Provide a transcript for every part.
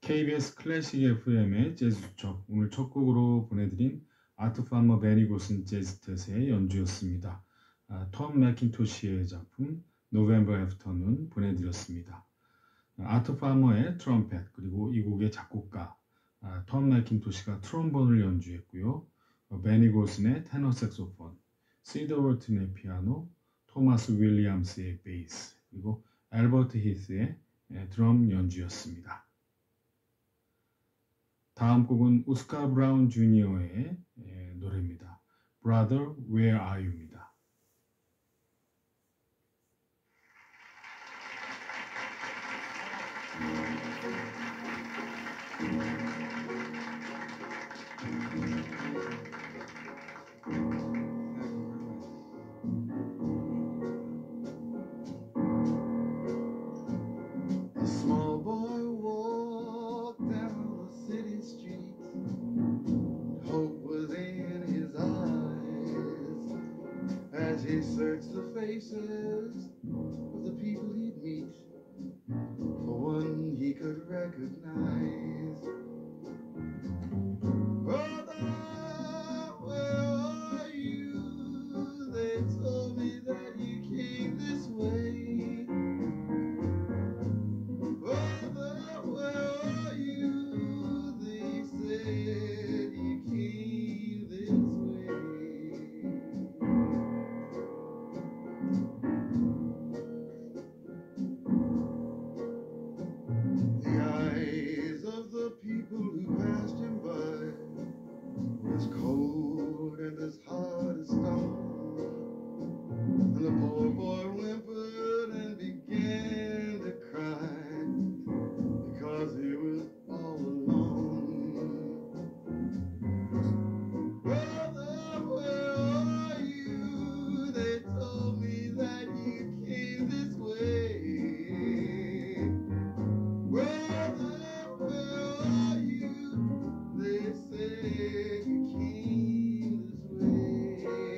KBS 클래식 FM의 재즈 수첩 오늘 첫 곡으로 보내드린 아트 파머 베니 고슨 재즈 텟의 연주였습니다. 톰 맥킨토시의 작품 노벤버 애프터눈 보내드렸습니다. 아트 파머의 트럼펫 그리고 이 곡의 작곡가 톰 맥킨토시가 트롬본을 연주했고요. 베니 고슨의 테너 색소폰, 시더 월튼의 피아노, 토마스 윌리엄스의 베이스 그리고 앨버트 히스의 드럼 연주였습니다. 다음 곡은 오스카 브라운 주니어의 노래입니다. Brother, Where Are You입니다. A small boy walked down the city streets. Hope was in his eyes as he searched the faces of the people he'd meet. For one he could recognize. Brother, where are you? They told me that you came this way. Brother, where are you? They said you came this way. The eyes of the people who passed him by was cold and as hard as stone. And the poor boy whimpered and began to cry because he was all alone. Brother, where are you? They told me that you came this way. Brother, where are you? They said you came this way.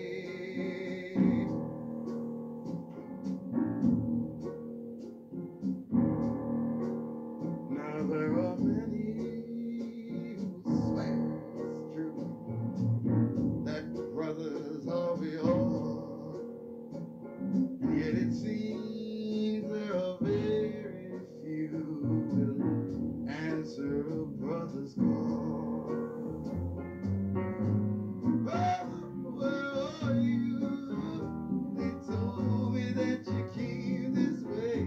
Now there are many who swear it's true that brothers are we all, and yet it seems there are very few who will answer a brother's call. Brother, where are you? They told me that you came this way.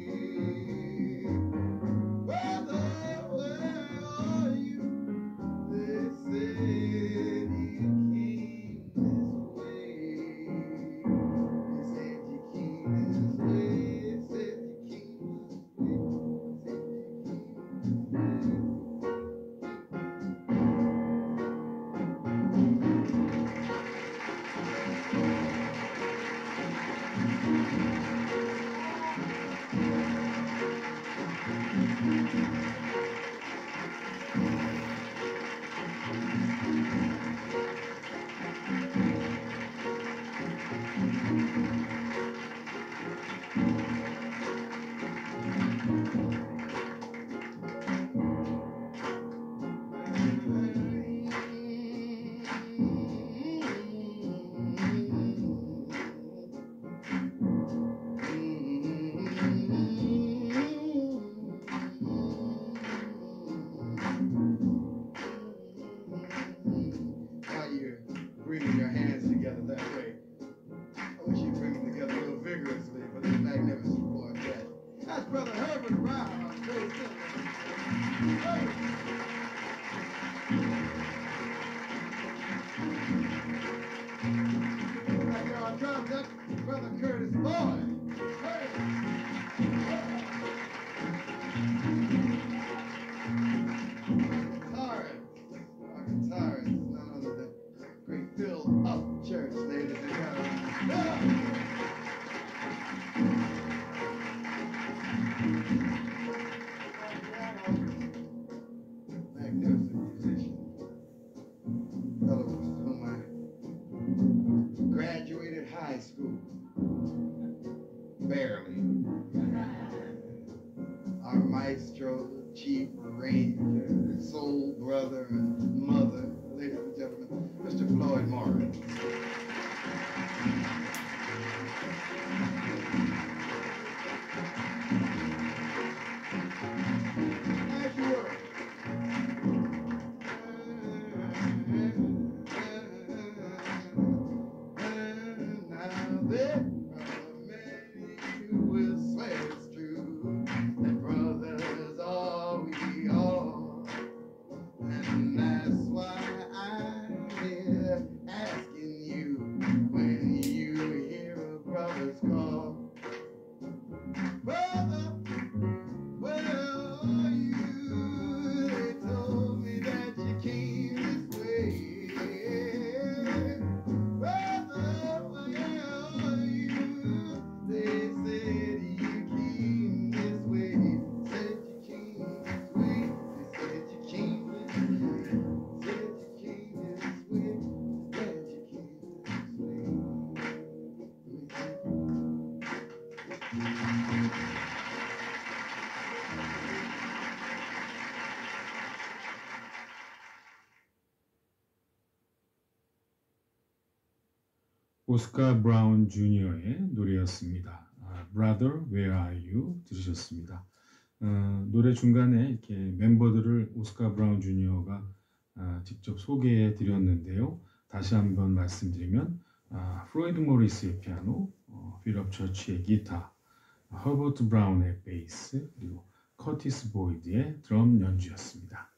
Brother, where are you? They said you came this way. They said you came this way. Said you came this way. Said you came this way. While you're bringing your hands together that way, I wish you'd bring them together a little vigorously for this magnificent quartet. That's Brother Herbert Brown on bass. Hey! Back there on drums, that's Brother Curtis Boyd. Hey! Our guitarist is none other than great Phil Upchurch, ladies and gentlemen. Yeah! Magnificent musician. Fellow with whom I graduated high school. Barely. Our maestro, chief arranger, 오스카 브라운 주니어의 노래였습니다. Brother, Where Are You 들으셨습니다. 노래 중간에 이렇게 멤버들을 오스카 브라운 주니어가 직접 소개해 드렸는데요. 다시 한번 말씀드리면 프로이드 모리스의 피아노, 필립 처치의 기타, 허버트 브라운의 베이스, 그리고 커티스 보이드의 드럼 연주였습니다.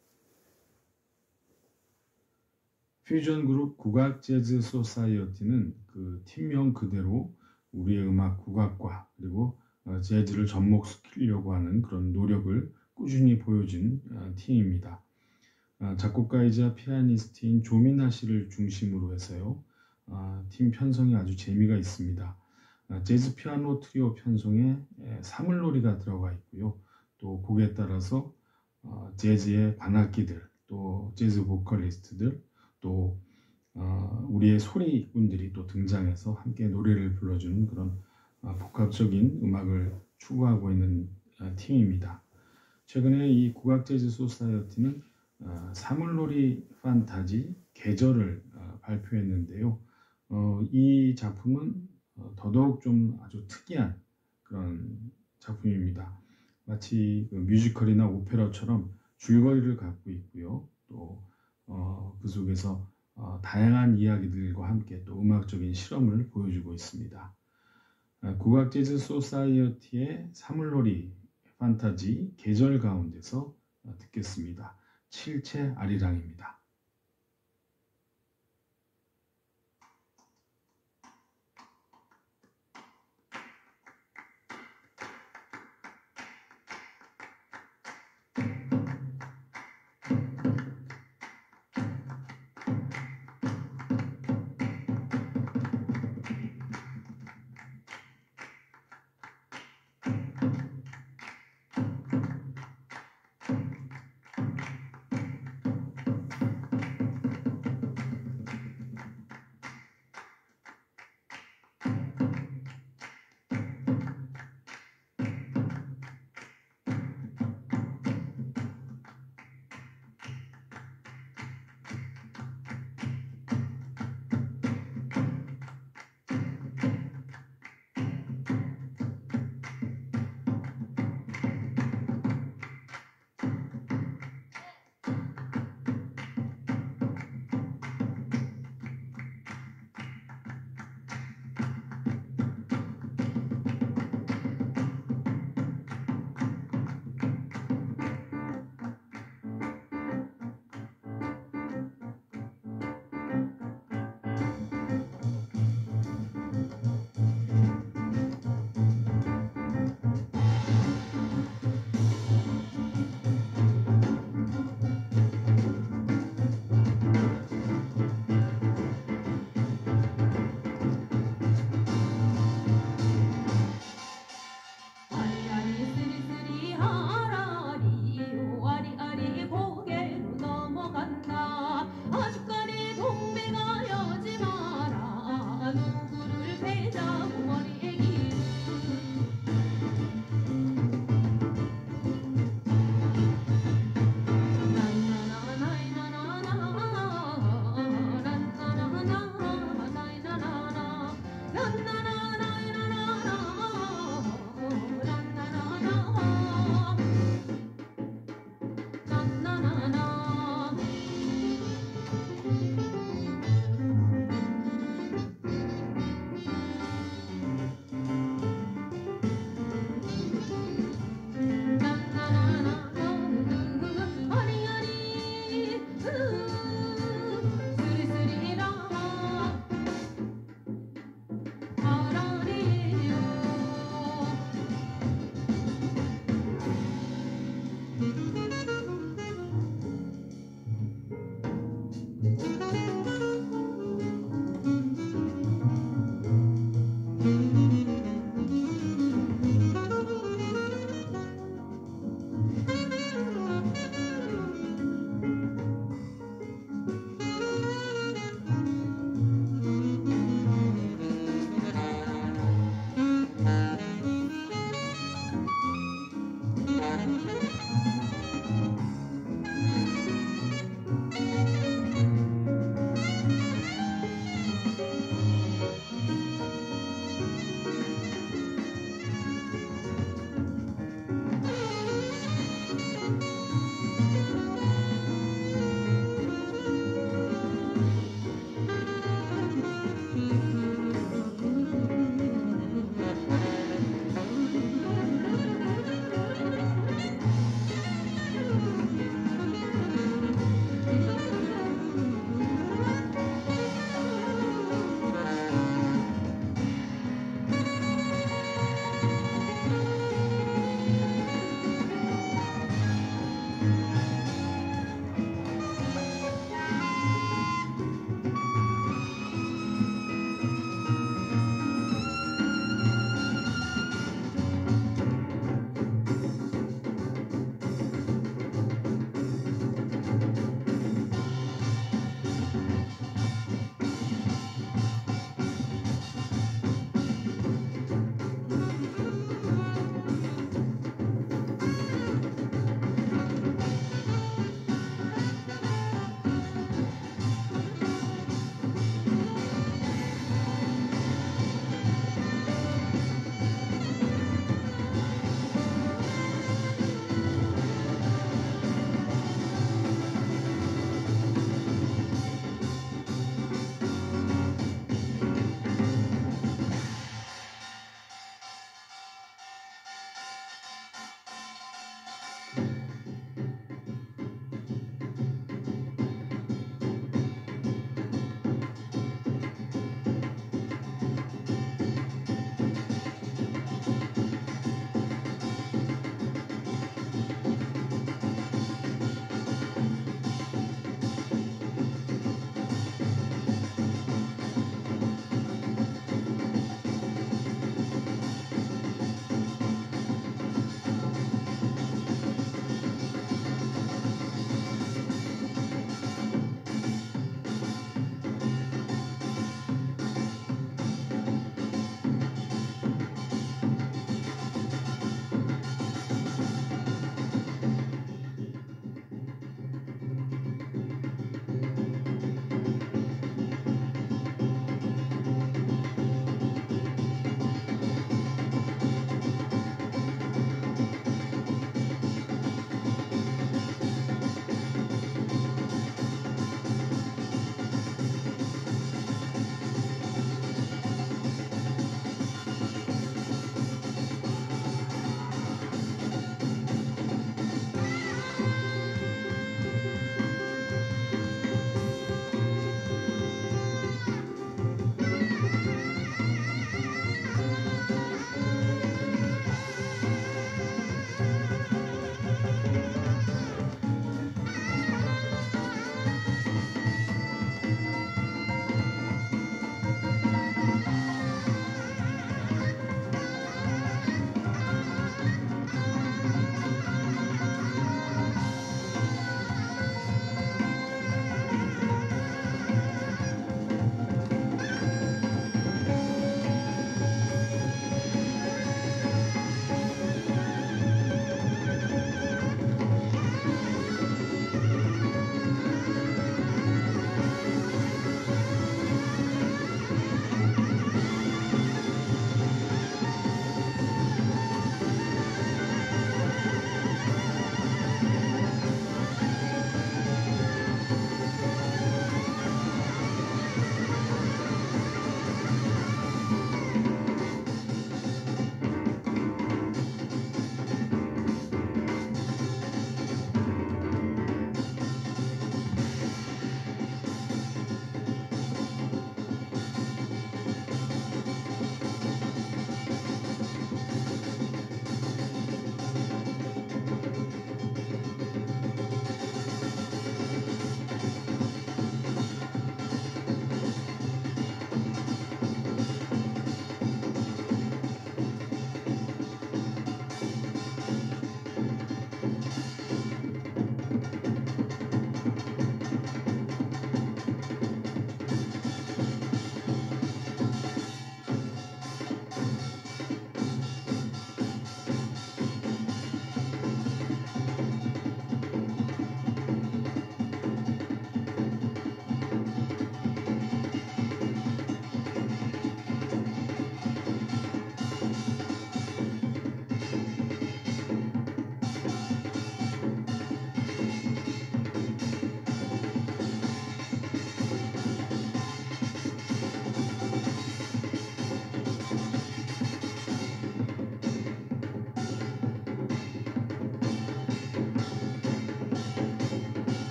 퓨전 그룹 국악 재즈 소사이어티는 그 팀명 그대로 우리의 음악 국악과 그리고 재즈를 접목시키려고 하는 그런 노력을 꾸준히 보여준 팀입니다. 작곡가이자 피아니스트인 조미나 씨를 중심으로 해서요. 팀 편성이 아주 재미가 있습니다. 재즈 피아노 트리오 편성에 사물놀이가 들어가 있고요. 또 곡에 따라서 재즈의 관악기들, 또 재즈 보컬리스트들, 또 우리의 소리꾼들이 또 등장해서 함께 노래를 불러주는 그런 복합적인 음악을 추구하고 있는 팀입니다. 최근에 이 국악 재즈 소사이어티는 사물놀이 판타지 계절을 발표했는데요. 이 작품은 더더욱 좀 아주 특이한 그런 작품입니다. 마치 그 뮤지컬이나 오페라처럼 줄거리를 갖고 있고요. 또 그 속에서 다양한 이야기들과 함께 또 음악적인 실험을 보여주고 있습니다. 국악 재즈 소사이어티의 사물놀이 판타지 계절 가운데서 듣겠습니다. 칠채 아리랑입니다.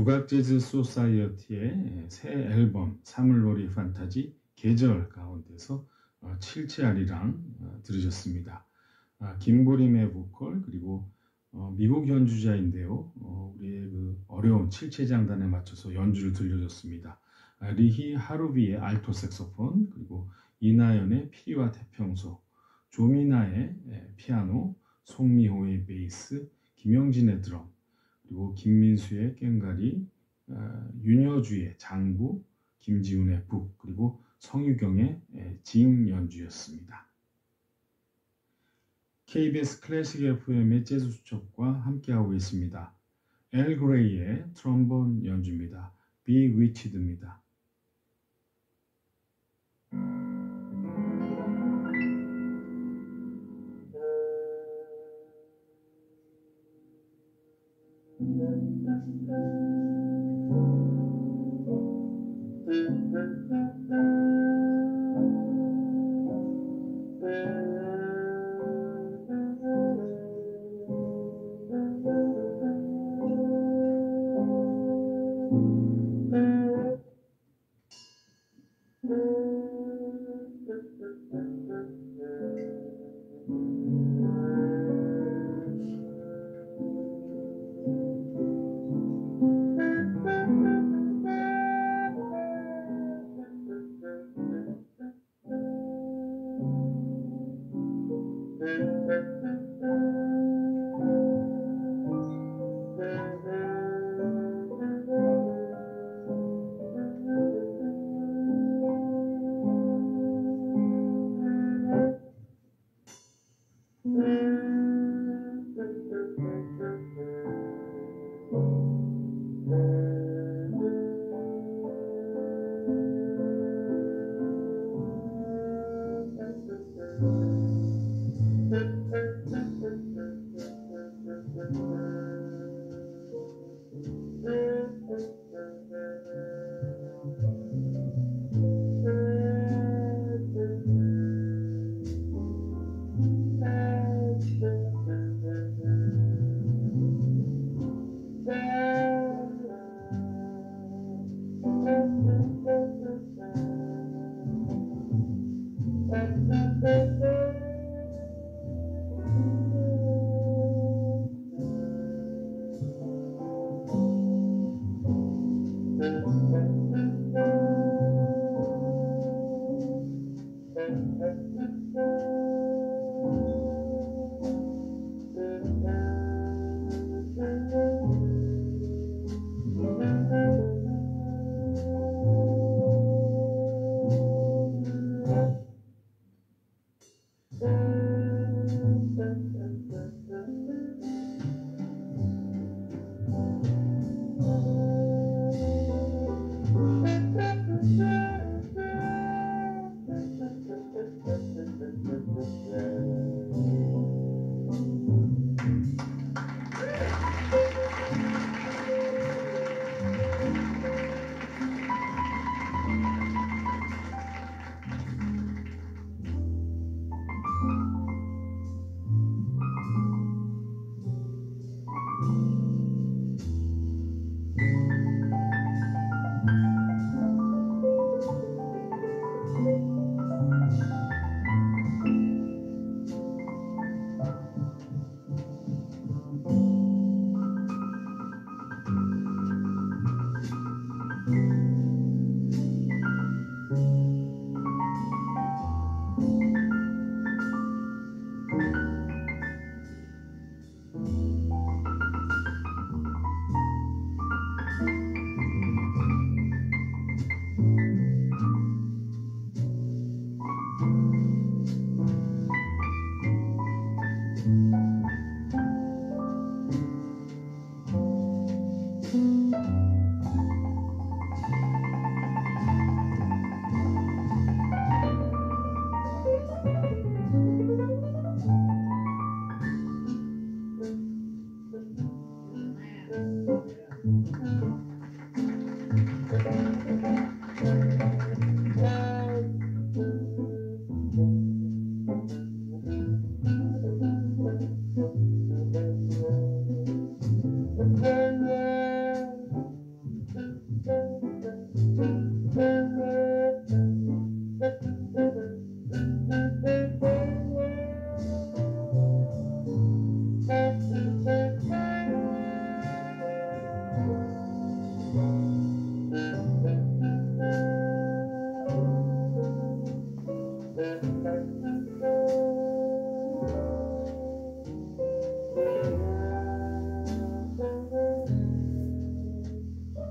국악 재즈 소사이어티의 새 앨범 사물놀이 판타지 계절 가운데서 칠치아리랑 들으셨습니다. 김보림의 보컬 그리고 미국 연주자인데요. 우리의 그 어려운 칠체장단에 맞춰서 연주를 들려줬습니다. 리히 하루비의 알토 색소폰 그리고 이나연의 피리와 태평소 조미나의 피아노 송미호의 베이스 김영진의 드럼 그리고 김민수의 꽹과리 윤여주의 장구 김지훈의 북 그리고 성유경의 징 연주였습니다. KBS 클래식 FM의 재즈 수첩과 함께하고 있습니다. 엘 그레이의 트럼본 연주입니다. Bewitched입니다.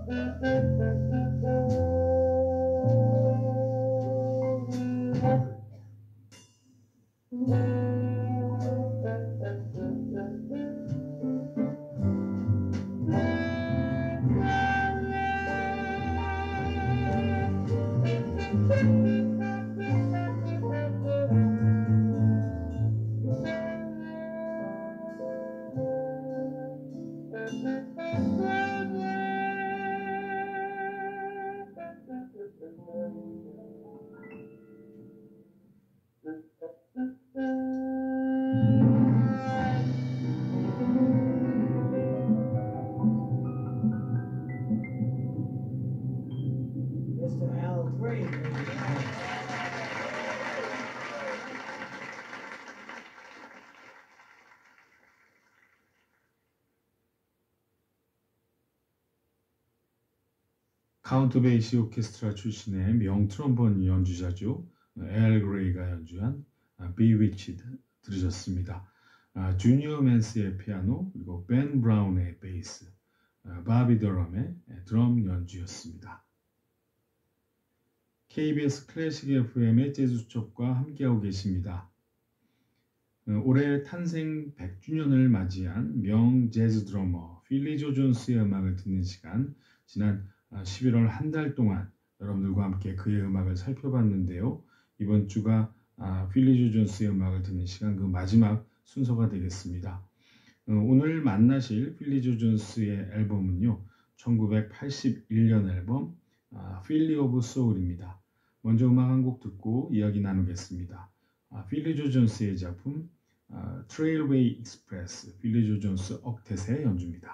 Mr. Al Green. 카운트 베이시 오케스트라 출신의 명 트럼본 연주자죠. 엘 그레이가 연주한 Bewitched 들으셨습니다. 주니어 맨스의 피아노 그리고 벤 브라운의 베이스, 바비 더럼의 드럼 연주였습니다. KBS 클래식 FM의 재즈 수첩과 함께하고 계십니다. 올해 탄생 100주년을 맞이한 명 재즈 드러머 필리 조 존스의 음악을 듣는 시간, 지난 11월 한 달 동안 여러분들과 함께 그의 음악을 살펴봤는데요. 이번 주가 필리 조 존스의 음악을 듣는 시간 그 마지막 순서가 되겠습니다. 오늘 만나실 필리 조 존스의 앨범은요, 1981년 앨범 필리 오브 소울입니다. 먼저 음악 한 곡 듣고 이야기 나누겠습니다. 필리 조 존스의 작품 트레일웨이 익스프레스, 필리 조 존스 억텟의 연주입니다.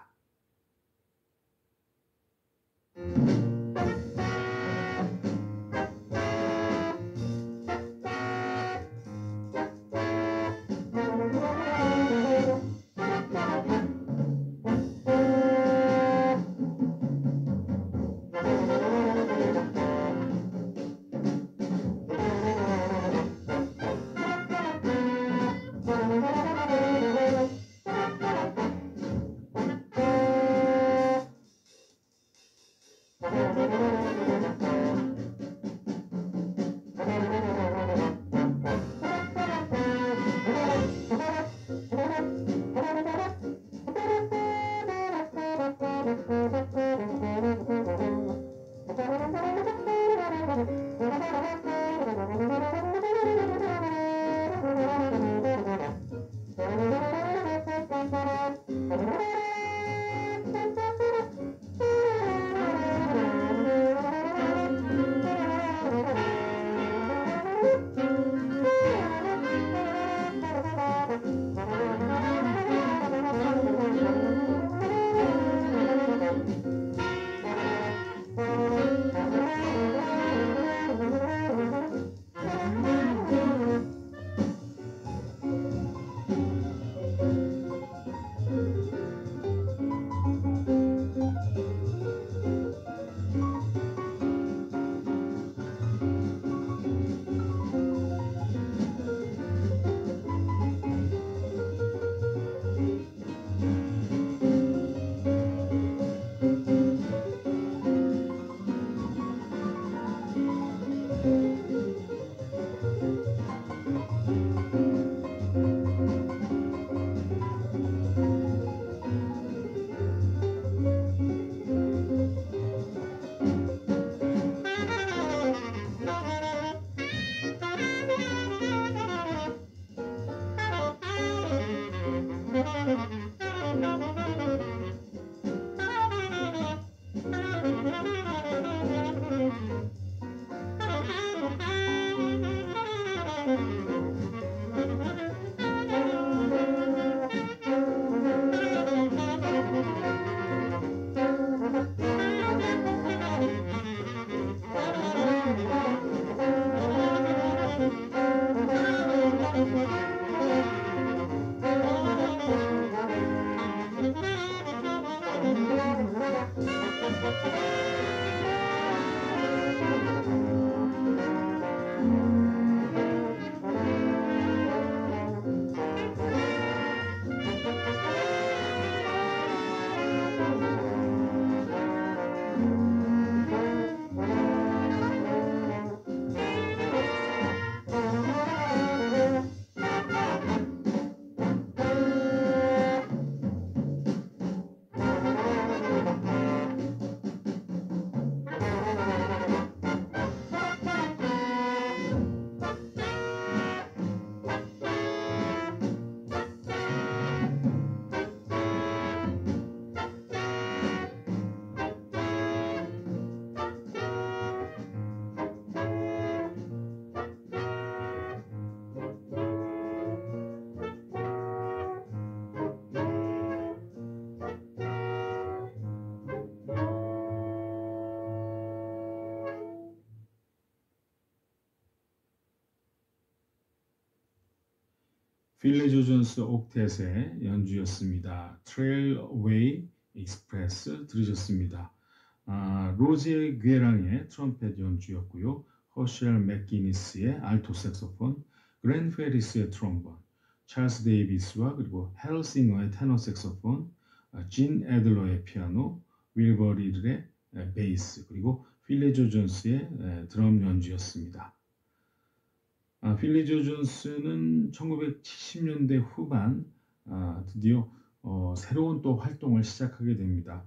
필리 조존스 옥텟의 연주였습니다. 트레일웨이 익스프레스 들으셨습니다. 로제 괴랑의 트럼펫 연주였고요. 허셜 맥기니스의 알토 색소폰, 그랜 페리스의 트롬본, 찰스 데이비스와 그리고 헬싱어의 테너 색소폰, 진 애들러의 피아노, 윌버리들의 베이스, 그리고 필리 조존스의 드럼 연주였습니다. 필리 조존스는 1970년대 후반 드디어 새로운 또 활동을 시작하게 됩니다.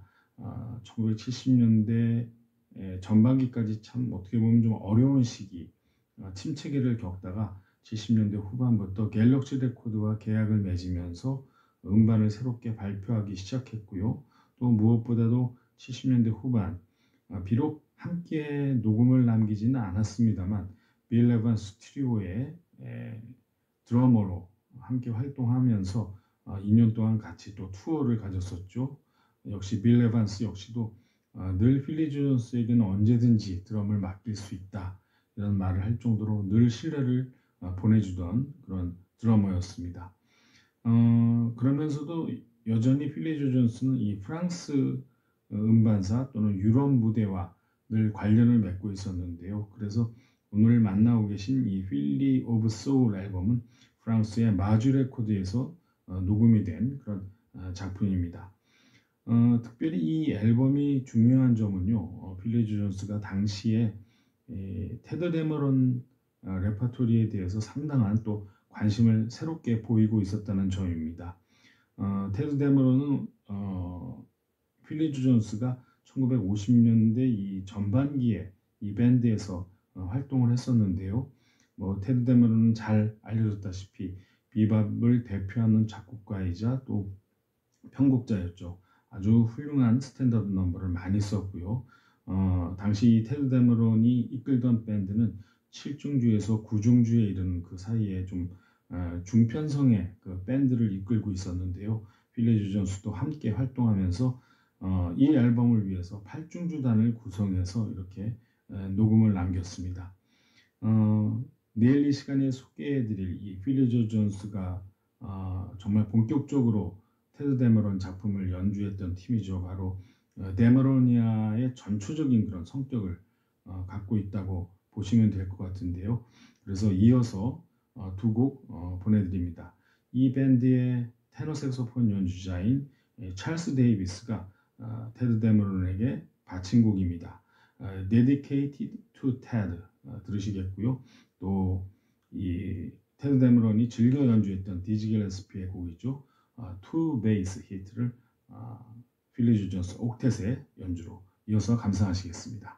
1970년대 전반기까지 참 어떻게 보면 좀 어려운 시기, 침체기를 겪다가 70년대 후반부터 갤럭시 레코드와 계약을 맺으면서 음반을 새롭게 발표하기 시작했고요. 또 무엇보다도 70년대 후반, 비록 함께 녹음을 남기지는 않았습니다만 빌 에반스 트리오의 드러머로 함께 활동하면서 2년 동안 같이 또 투어를 가졌었죠. 역시 빌 에반스 역시도 늘 필리 조존스에게는 언제든지 드럼을 맡길 수 있다 이런 말을 할 정도로 늘 신뢰를 보내주던 그런 드러머였습니다. 그러면서도 여전히 필리 조존스는 이 프랑스 음반사 또는 유럽 무대와 늘 관련을 맺고 있었는데요. 그래서 오늘 만나고 계신 이 필리 오브 소울 앨범은 프랑스의 마주 레코드에서 녹음이 된 그런 작품입니다. 특별히 이 앨범이 중요한 점은요. 필리 조존스가 당시에 테드 데머런 레퍼토리에 대해서 상당한 또 관심을 새롭게 보이고 있었다는 점입니다. 테드 데머런은 필리 조존스가 1950년대 이 전반기에 이 밴드에서 활동을 했었는데요. 테드 데머런은 잘 알려졌다시피 비밥을 대표하는 작곡가이자 또 편곡자였죠. 아주 훌륭한 스탠더드 넘버를 많이 썼고요. 당시 테드 데머런이 이끌던 밴드는 7중주에서 9중주에 이르는 그 사이에 좀 중편성의 그 밴드를 이끌고 있었는데요. 필리 조존스도 함께 활동하면서 이 앨범을 위해서 8중주단을 구성해서 이렇게 녹음을 남겼습니다. 내일 이 시간에 소개해드릴 이 필리 조존스가 정말 본격적으로 테드 데머런 작품을 연주했던 팀이죠. 바로 데머로니아의 전초적인 그런 성격을 갖고 있다고 보시면 될 것 같은데요. 그래서 이어서 두 곡 보내드립니다. 이 밴드의 테너 색소폰 연주자인 찰스 데이비스가 테드 데머런에게 바친 곡입니다. Dedicated to Ted 들으시겠고요. 또 이 테드 데머런이 즐겨 연주했던 디지 길레스피의 곡이죠. 투 베이스 히트를 필리 조존스 옥텟의 연주로 이어서 감상하시겠습니다.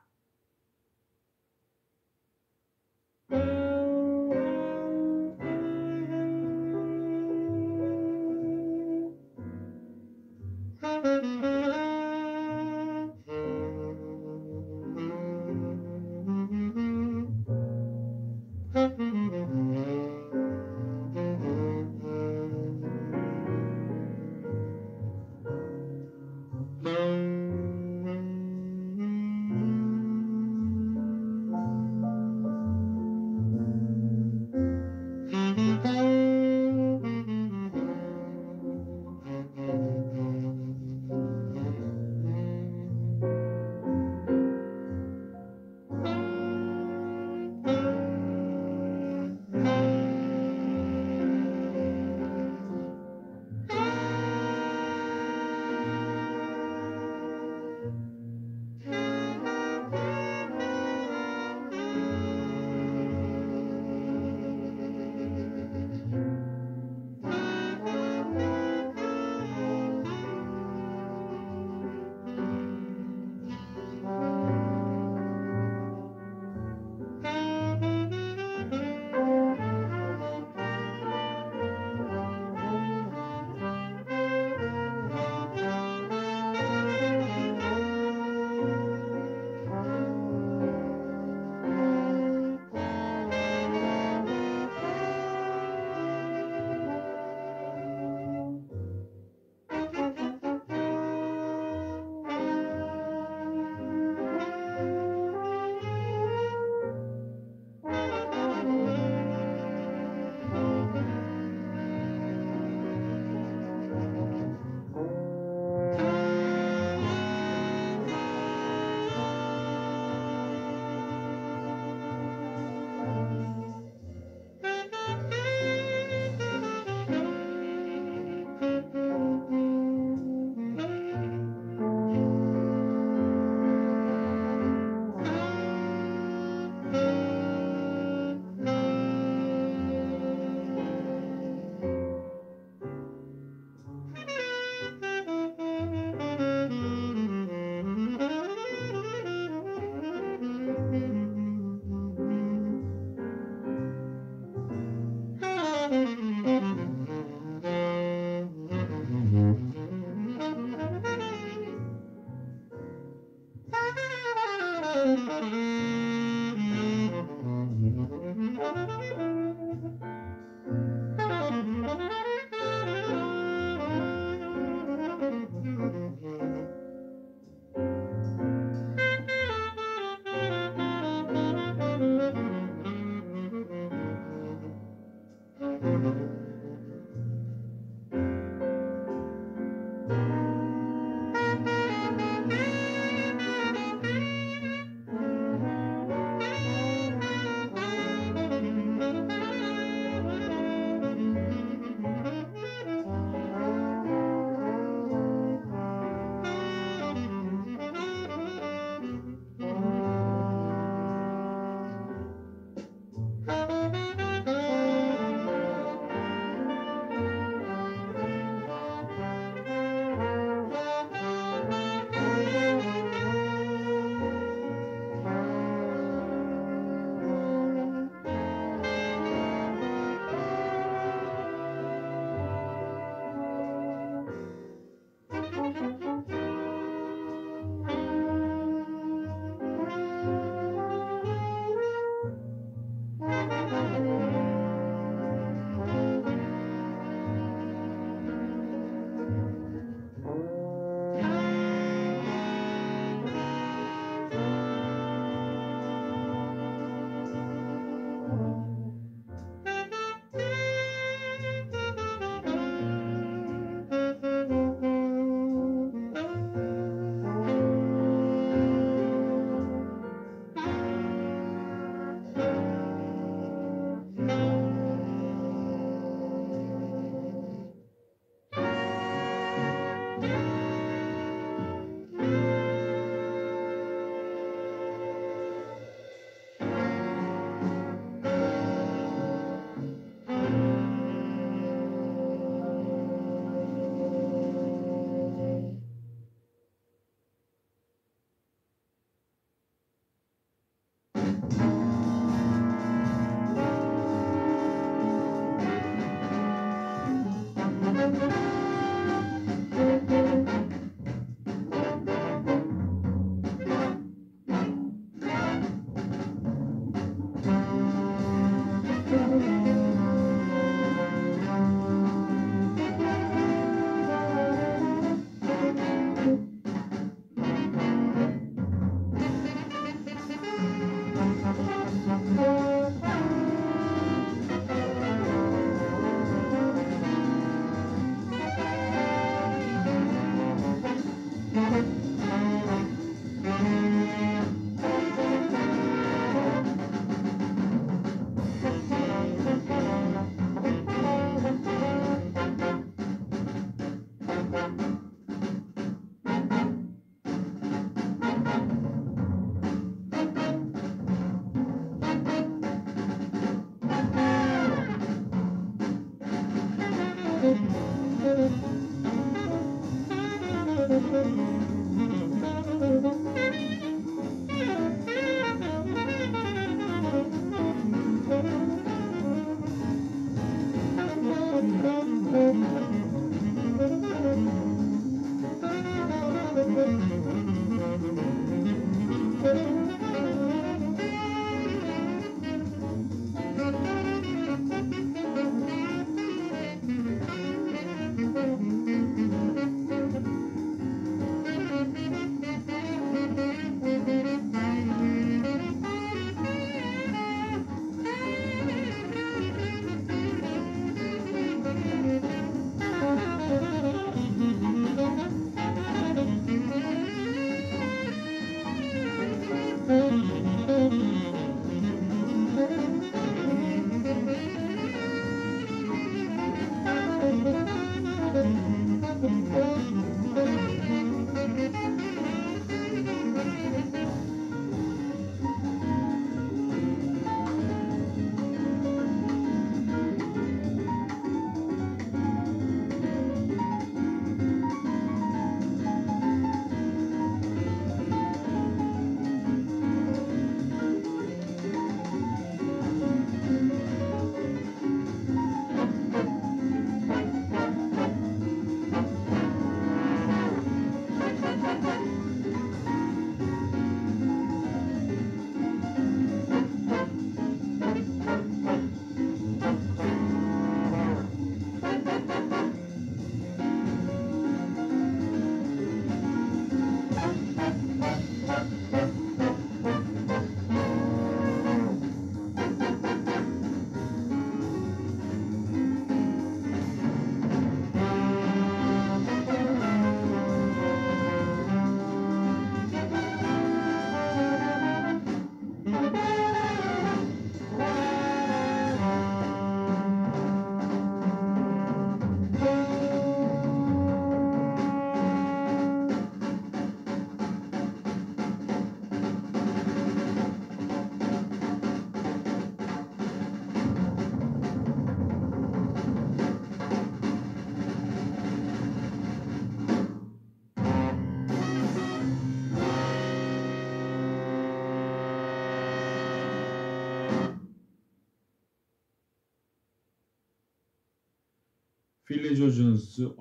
필리 조 존스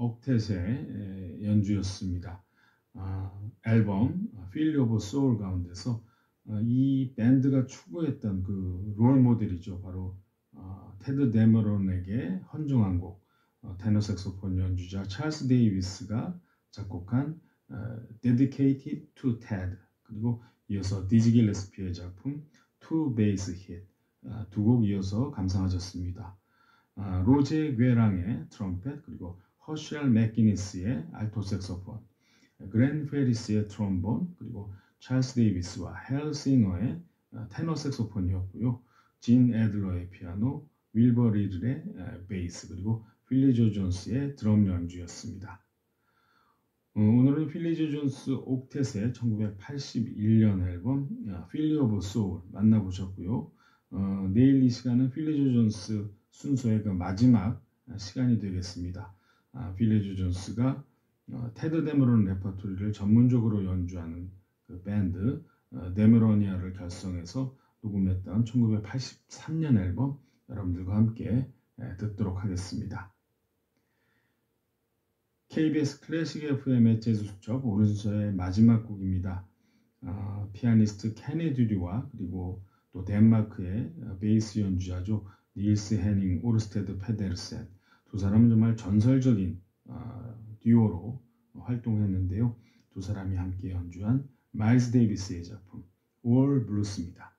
옥텟의 연주였습니다. 앨범 필리 오브 소울 가운데서 이 밴드가 추구했던 그 롤 모델이죠. 바로 테드 데머런에게 헌정한 곡, 테너 색소폰 연주자 찰스 데이비스가 작곡한 Dedicated to Ted, 그리고 이어서 디지 길레스피의 작품 Two Bass Hit, 두 곡 이어서 감상하셨습니다. 로제 괴랑의 트럼펫, 그리고 허쉘 맥기니스의 알토 색소폰, 그랜 페리스의 트롬본, 그리고 찰스 데이비스와 헬 싱어의 테너 색소폰이었고요. 진 애들러의 피아노, 윌버 리들의 베이스, 그리고 필리 조 존스의 드럼 연주였습니다. 오늘은 필리 조 존스 옥텟의 1981년 앨범 필리 오브 소울 만나보셨고요. 내일 이 시간은 필리 조 존스 순서의 그 마지막 시간이 되겠습니다. 필리 조 존스가 테드 데머런 레퍼토리를 전문적으로 연주하는 그 밴드 데머러니아를 결성해서 녹음했던 1983년 앨범 여러분들과 함께 듣도록 하겠습니다. KBS 클래식 FM의 재즈 수첩 오른손의 마지막 곡입니다. 피아니스트 케니 듀리와 그리고 또 덴마크의 베이스 연주자죠. 닐스 헤닝 오르스테드 페데르센, 두 사람은 정말 전설적인 듀오로 활동했는데요. 두 사람이 함께 연주한 마일스 데이비스의 작품 All Blues입니다.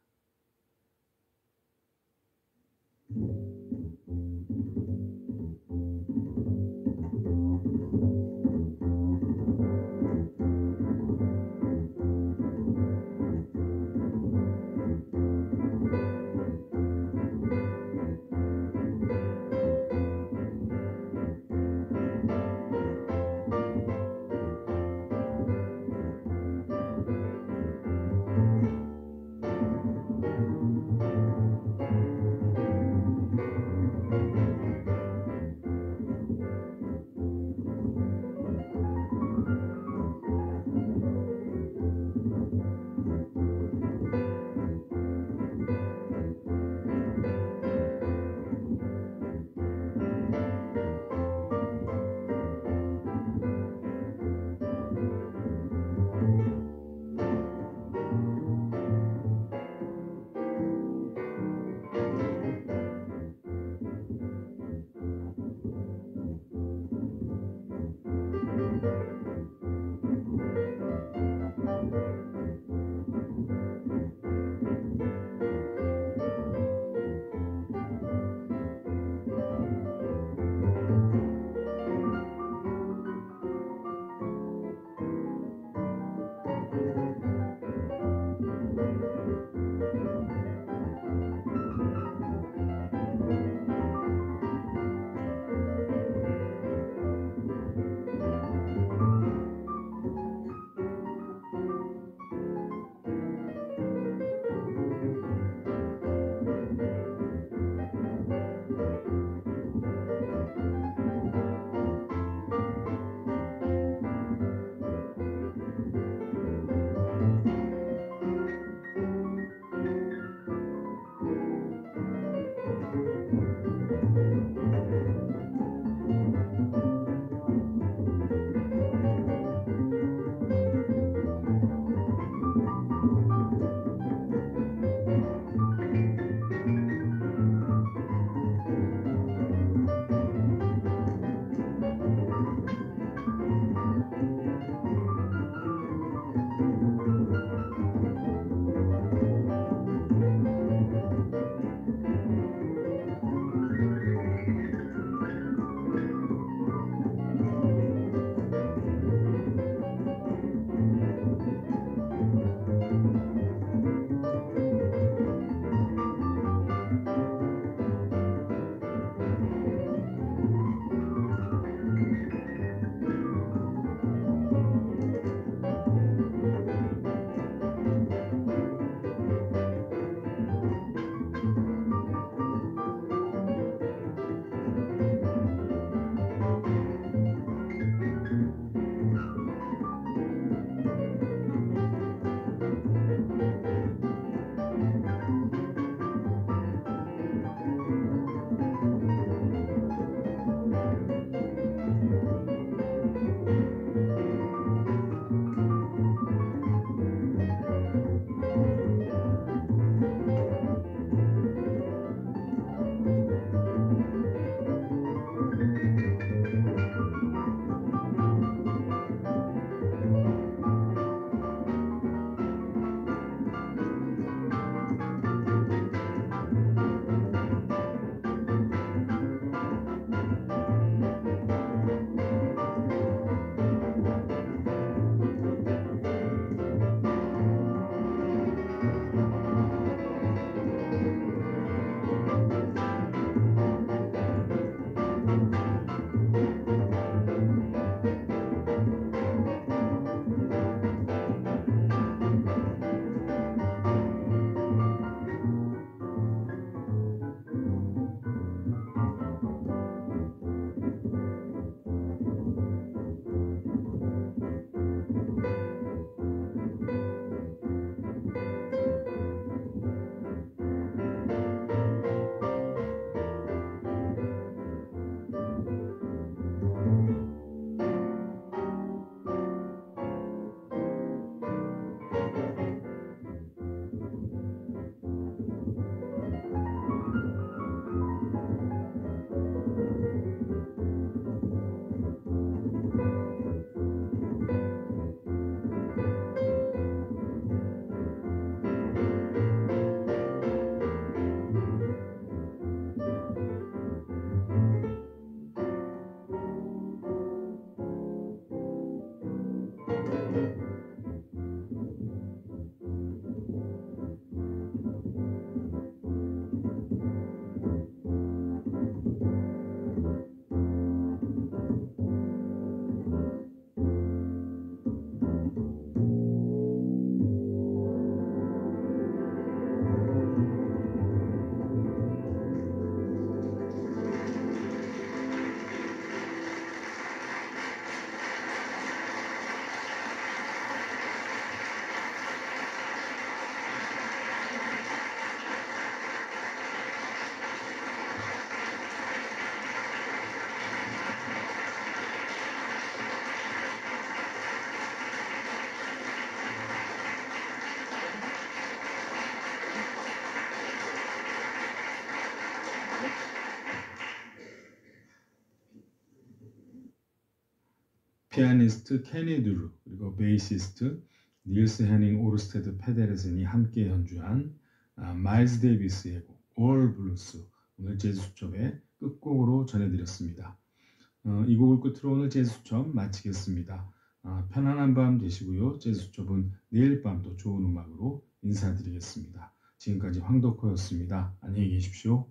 피아니스트 케니 두루 그리고 베이시스트 닐스 헤닝 오르스테드 페데르센이 함께 연주한 마일스 데이비스의 곡 All Blues 오늘 재즈 수첩의 끝곡으로 전해드렸습니다. 이 곡을 끝으로 오늘 재즈 수첩 마치겠습니다. 편안한 밤 되시고요. 재즈 수첩은 내일 밤도 좋은 음악으로 인사드리겠습니다. 지금까지 황덕호였습니다. 안녕히 계십시오.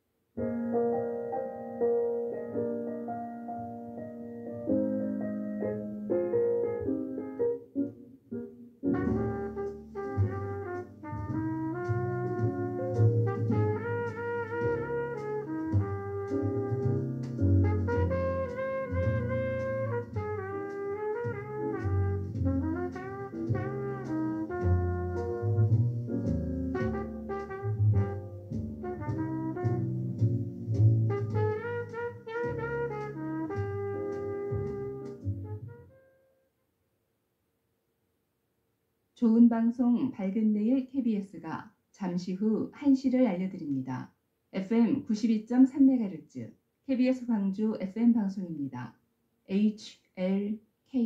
좋은 방송 밝은 내일 KBS가 잠시 후 1시를 알려드립니다. FM 92.3MHz KBS 광주 FM 방송입니다. HLKL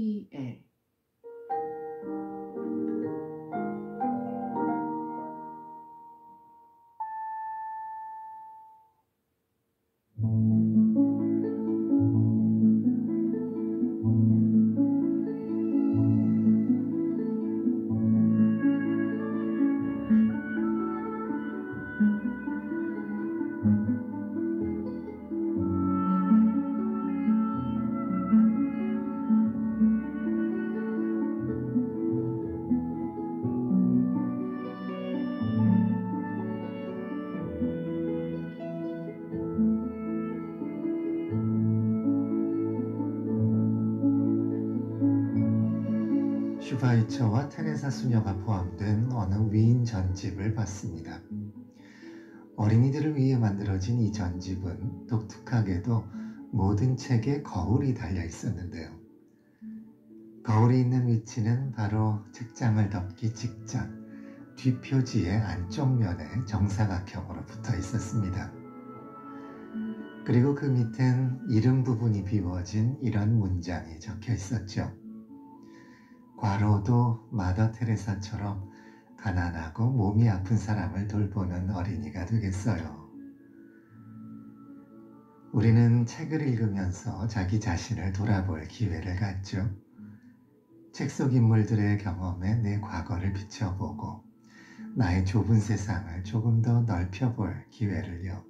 슈바이처와 테레사 수녀가 포함된 어느 위인 전집을 봤습니다. 어린이들을 위해 만들어진 이 전집은 독특하게도 모든 책에 거울이 달려 있었는데요. 거울이 있는 위치는 바로 책장을 덮기 직전 뒷표지의 안쪽 면에 정사각형으로 붙어 있었습니다. 그리고 그 밑엔 이름 부분이 비워진 이런 문장이 적혀 있었죠. 과로도 마더 테레사처럼 가난하고 몸이 아픈 사람을 돌보는 어린이가 되겠어요. 우리는 책을 읽으면서 자기 자신을 돌아볼 기회를 갖죠. 책 속 인물들의 경험에 내 과거를 비춰보고 나의 좁은 세상을 조금 더 넓혀볼 기회를요.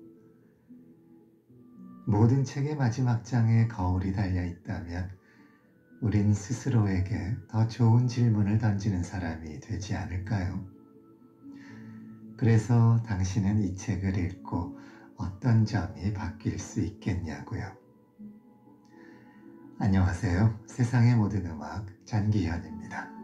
모든 책의 마지막 장에 거울이 달려 있다면 우린 스스로에게 더 좋은 질문을 던지는 사람이 되지 않을까요? 그래서 당신은 이 책을 읽고 어떤 점이 바뀔 수 있겠냐고요. 안녕하세요. 세상의 모든 음악 전기현입니다.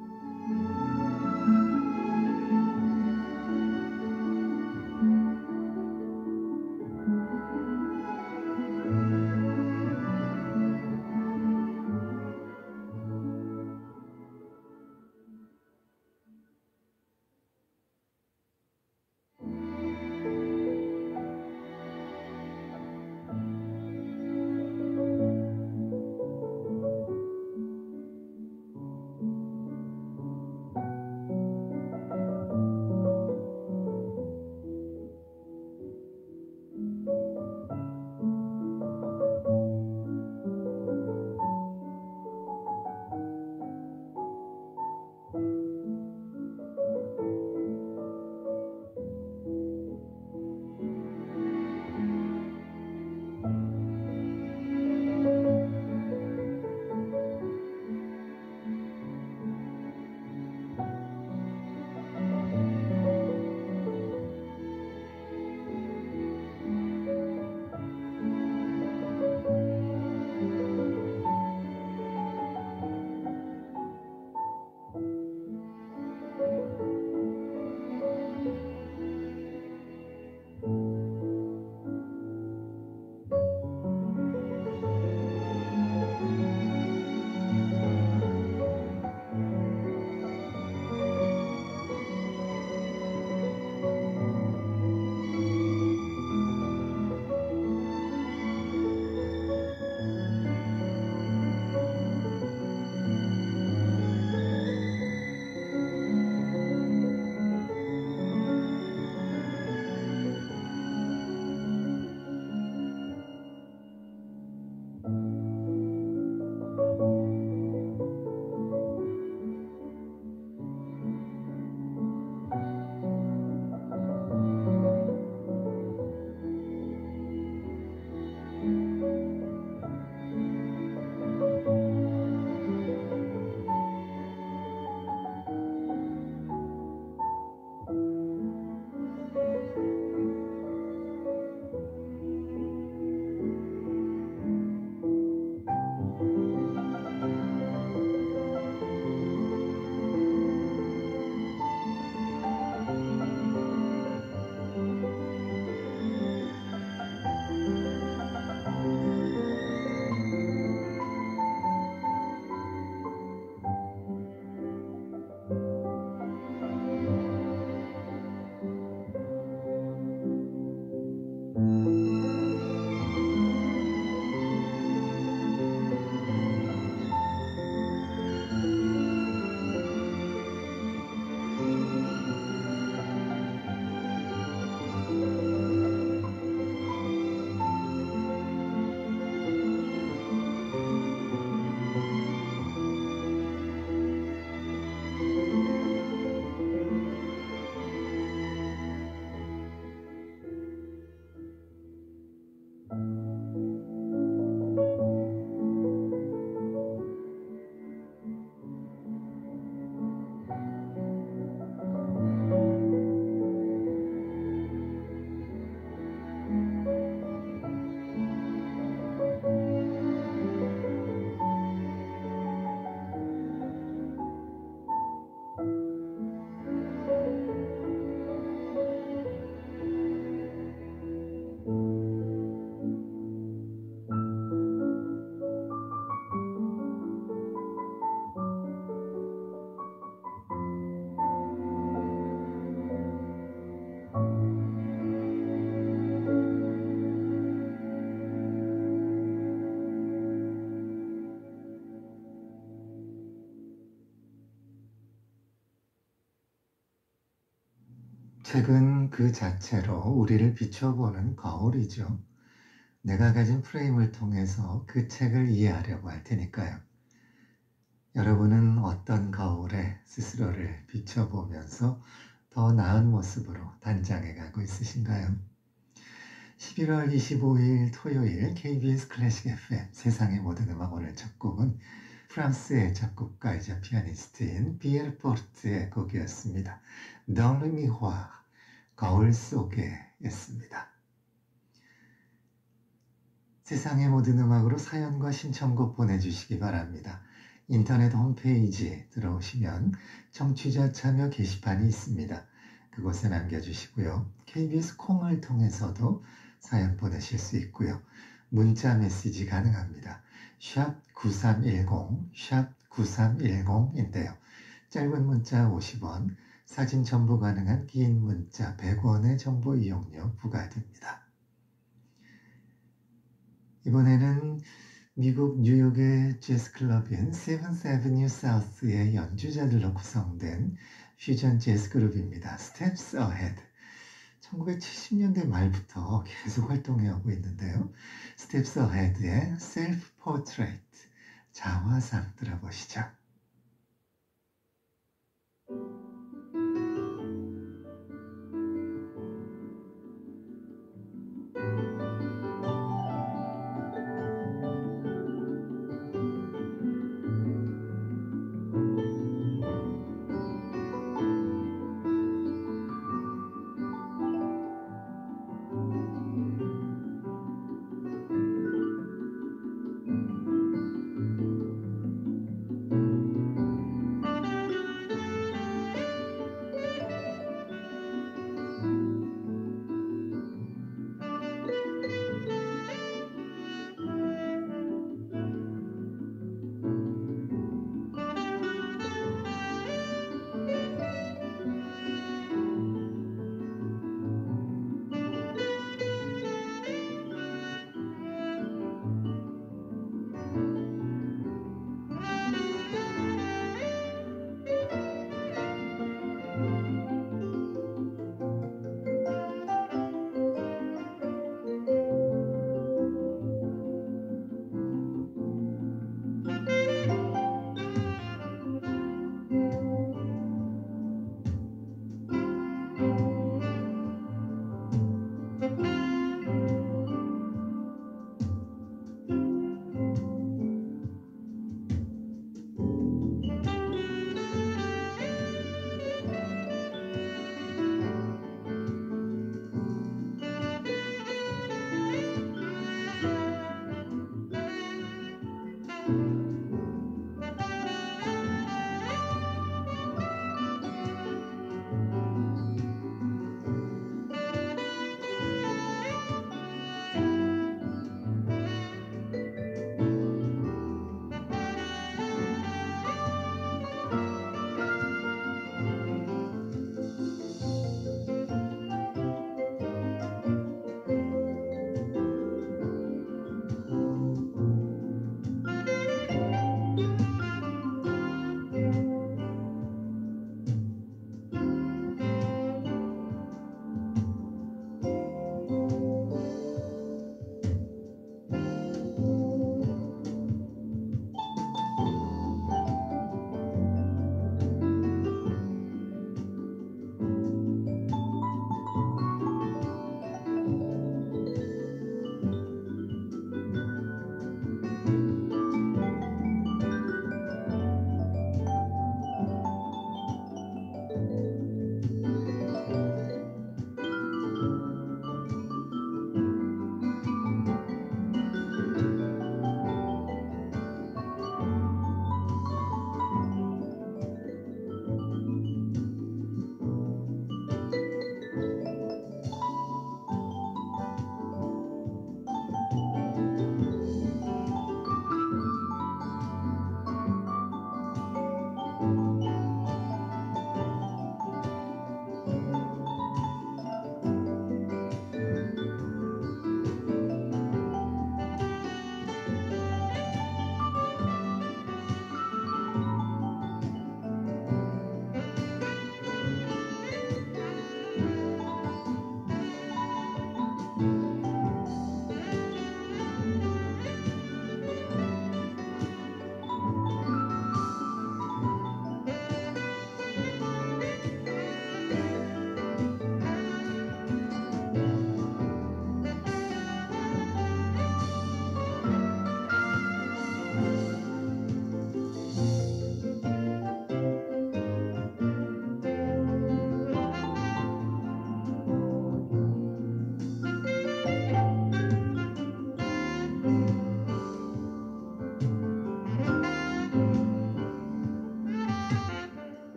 책은 그 자체로 우리를 비춰보는 거울이죠. 내가 가진 프레임을 통해서 그 책을 이해하려고 할 테니까요. 여러분은 어떤 거울에 스스로를 비춰보면서 더 나은 모습으로 단장해 가고 있으신가요? 11월 25일 토요일 KBS 클래식 FM 세상의 모든 음악 오늘 첫 곡은 프랑스의 작곡가이자 피아니스트인 피에르 포르트의 곡이었습니다. Dans le miroir, 거울 속에 였습니다. 세상의 모든 음악으로 사연과 신청곡 보내주시기 바랍니다. 인터넷 홈페이지 들어오시면 청취자 참여 게시판이 있습니다. 그곳에 남겨주시고요. KBS 콩을 통해서도 사연 보내실 수 있고요. 문자 메시지 가능합니다. 샵 9310, 샵 9310인데요. 짧은 문자 50원, 사진 첨부 가능한 긴 문자 100원의 정보 이용료 부과됩니다. 이번에는 미국 뉴욕의 재즈클럽인 세븐스 애비뉴 사우스의 연주자들로 구성된 퓨전 재즈 그룹입니다. Steps Ahead. 1970년대 말부터 계속 활동해오고 있는데요. Steps Ahead의 Self Portrait, 자화상 들어보시죠.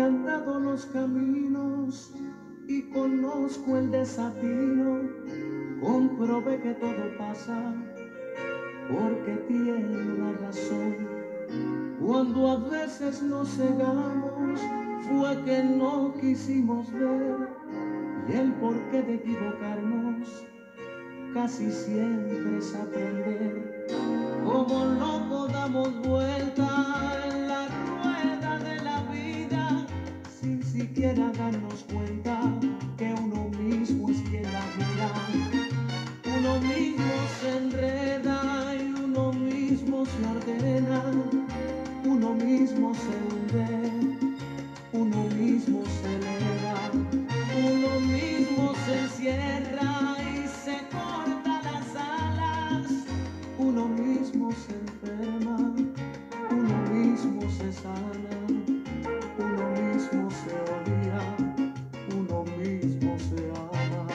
andado los caminos y conozco el desatino, comprobé que todo pasa porque tiene una razón. Cuando a veces nos cegamos fue que no quisimos ver, y el porqué de equivocarnos casi siempre es aprender. Como loco damos vuelta en la rueda de la vida sin siquiera darnos cuenta que uno mismo es quien la mira. Uno mismo se enreda y uno mismo se ordena, uno mismo se hunde, uno mismo se eleva, uno mismo se encierra y se corta las alas, uno mismo se enferma, uno mismo se sana, uno mismo se odia, uno mismo se ama.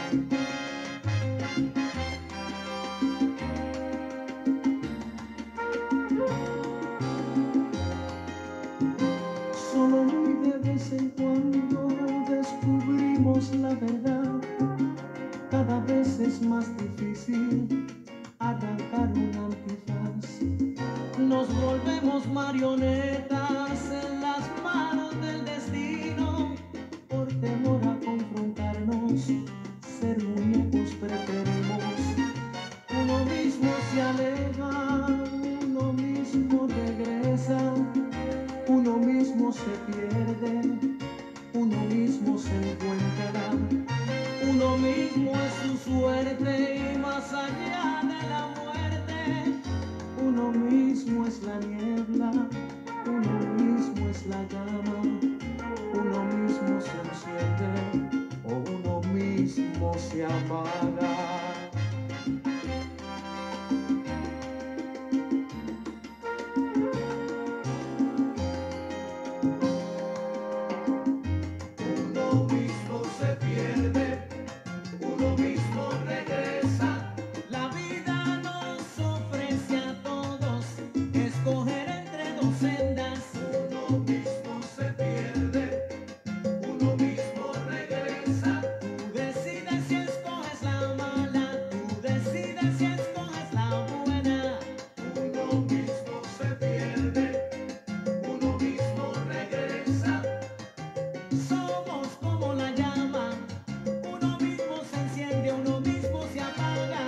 Solo muy de vez en cuando descubrimos la verdad. Cada vez es más difícil arrancar un antifaz. Nos volvemos marionetas en las manos del destino. Por temor a confrontarnos, ser muñecos preferimos. Uno mismo se aleja, uno mismo regresa, uno mismo se pierde, uno mismo se encuentra, uno mismo es su suerte y más allá de la muerte, uno mismo es la niebla, uno mismo es la llama, uno mismo se enciende o uno mismo se apaga. Uno mismo se pierde, uno mismo regresa. La vida nos ofrece a todos escoger entre dos sendas. Uno mismo se pierde, uno mismo regresa. Tú decides si escoges la mala, tú decides si escoges la buena. Uno mismo se pierde, uno mismo regresa. Somos como la llama, uno mismo se enciende, uno mismo se apaga.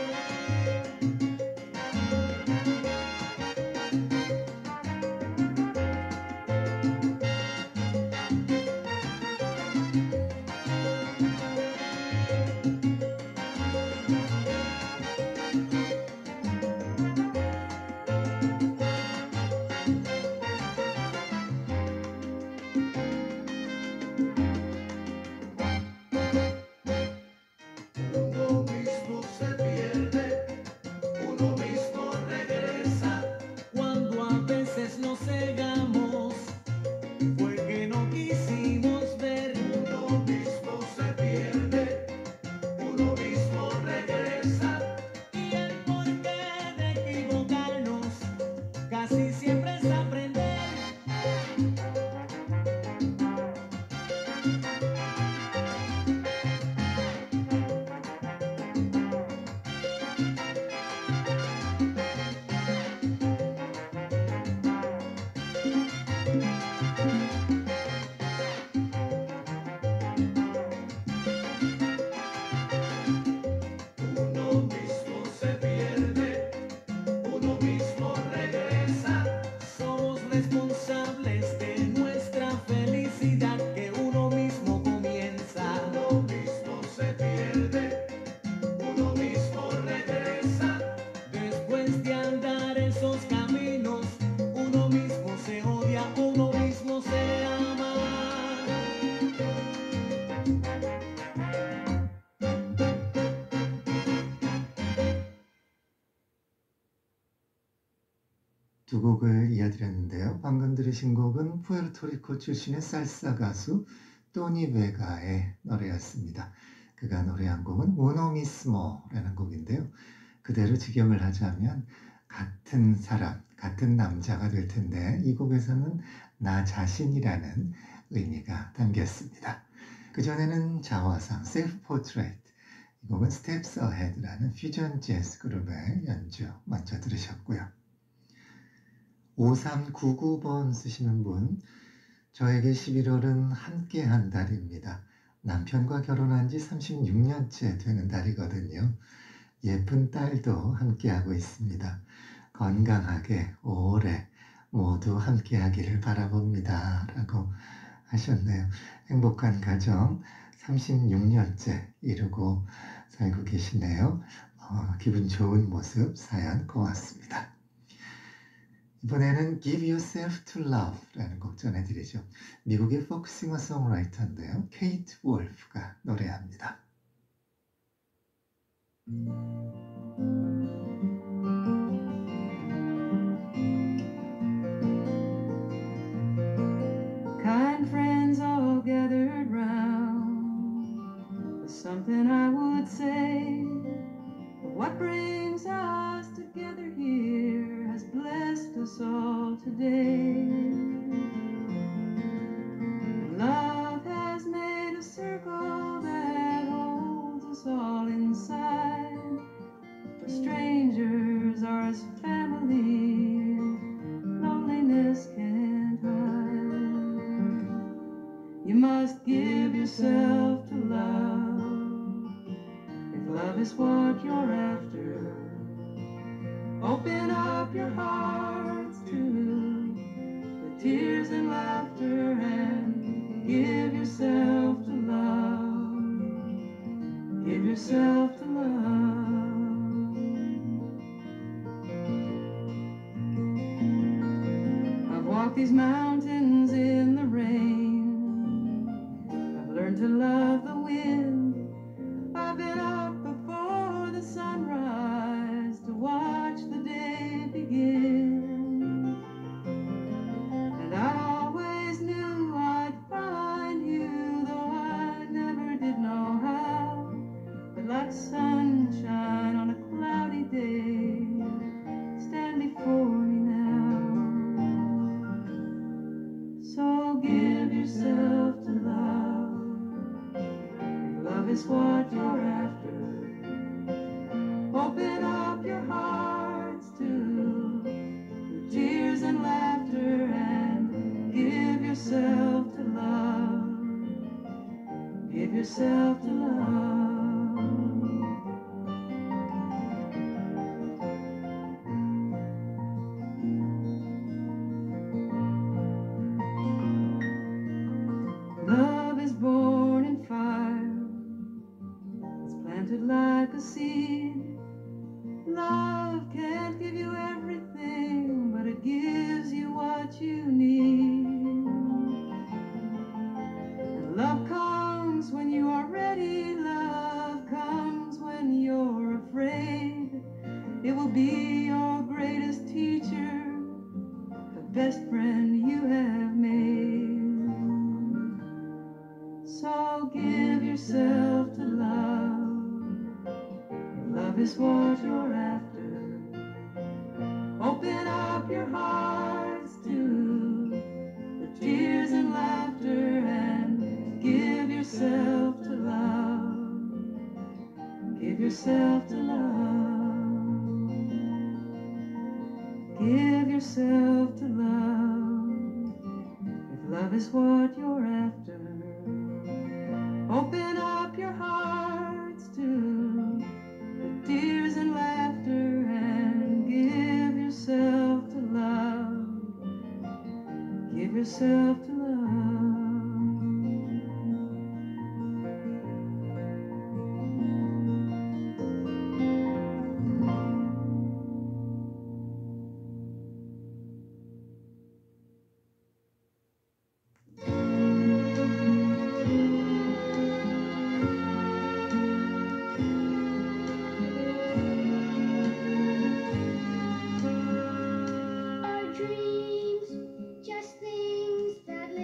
Uno mismo se pierde, uno mismo regresa. Cuando a veces nos cegamos, fue que no quisimos ver. Uno mismo se pierde, uno mismo regresa. Y el porqué de equivocarnos casi siempre es aprender. Uno mismo se pierde, uno mismo regresa. Somos responsables de nuestra felicidad que uno mismo comienza. Uno mismo se pierde, uno mismo regresa. Después de andar esos caminos, uno mismo se odia, uno mismo se ama. 두 곡을 이어드렸는데요. 방금 들으신 곡은 푸에르토리코 출신의 살사 가수 또니 베가의 노래였습니다. 그가 노래한 곡은 우노 미스모라는 곡인데요. 그대로 직역을 하자면 같은 사람, 같은 남자가 될 텐데 이 곡에서는 나 자신이라는 의미가 담겼습니다. 그전에는 자화상 Self Portrait, 이 곡은 Steps Ahead라는 퓨전 재즈 그룹의 연주 먼저 들으셨고요. 5399번 쓰시는 분, 저에게 11월은 함께한 달입니다. 남편과 결혼한 지 36년째 되는 달이거든요. 예쁜 딸도 함께하고 있습니다. 건강하게 오래 모두 함께하기를 바라봅니다. 라고 하셨네요. 행복한 가정 36년째 이루고 살고 계시네요. 기분 좋은 모습 사연 고맙습니다. 이번에는 Give Yourself to Love 라는 곡 전해드리죠. 미국의 포크 싱어송라이터인데요. 케이트 wolf가 노래합니다. Kind friends all gathered round, there's something I would say, but what brings us together here has blessed us all today. Love has made a circle that holds us all inside, where strangers are as family, loneliness can't hide. You must give yourself to love, if love is what you're after. Open up your hearts to the tears and laughter and give yourself to love. Give yourself to love. I've walked these mountains in the rain. I've learned to love the wind. I've been up before the sunrise to watch the day begin. And I always knew I'd find you, though I never did know how. But like sunshine on a cloudy day, stand before me now. So give yourself to love, if love is what you're after. Open up your hearts to the tears and laughter and give yourself to love. Give yourself to love. Love is born in fire, it's planted like a seed. Love can't give you everything, but it gives you what you need. And love comes when you are ready, love comes when you're afraid. It will be your greatest teacher, the best friend you have made. So give yourself to love, love is what you're after. Open up your hearts to the tears and laughter and give yourself to love. Give yourself to love. Give yourself to love, if love is what you're after. Open up your hearts to the tears and laughter and give yourself to love. Give yourself to love. Our dreams, just things that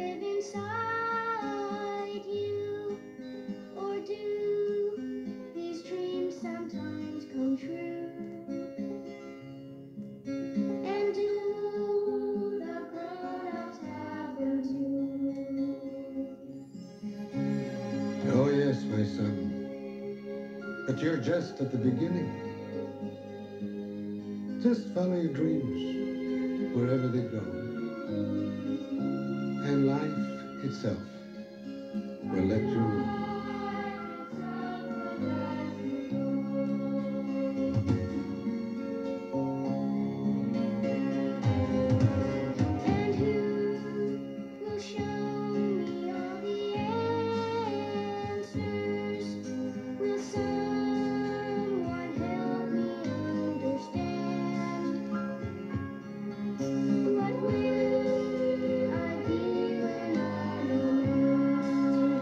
But you're just at the beginning. Just follow your dreams wherever they go. And life itself will let you know. And you will show me all the answers. Will someone help me understand? What will I be when I'm alone?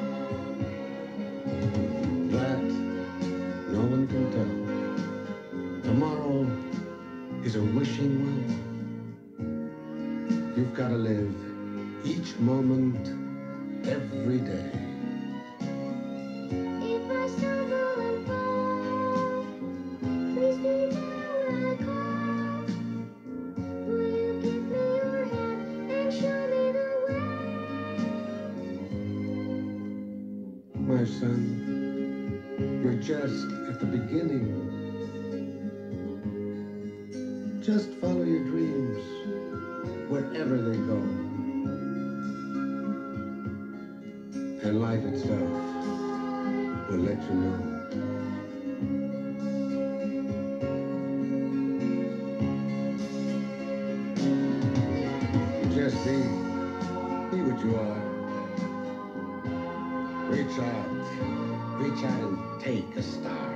That no one can tell. Tomorrow is a wishing well. You've got to live each moment, every day. If I stumble and fall, please be there when I call. Will you give me your hand and show me the way? My son, you're just at the beginning. Just follow your dreams wherever they go. And life itself will let you know. Just be what you are. Reach out and take a star.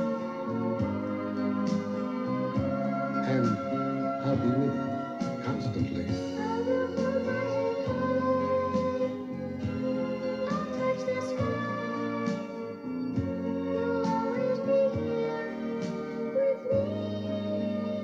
And I'll be with you constantly. I will hold my head high. I'll touch the sky. You'll always be here with me.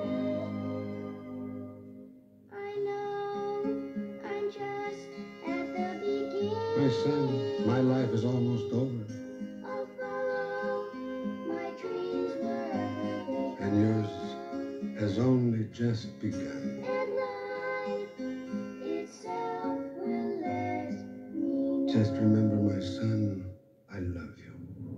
I know I'm just at the beginning. My son, my life is almost over. I'll follow my dreams wherever they go. And yours has only just begun. And life itself will let me know. Just remember, my son, I love you.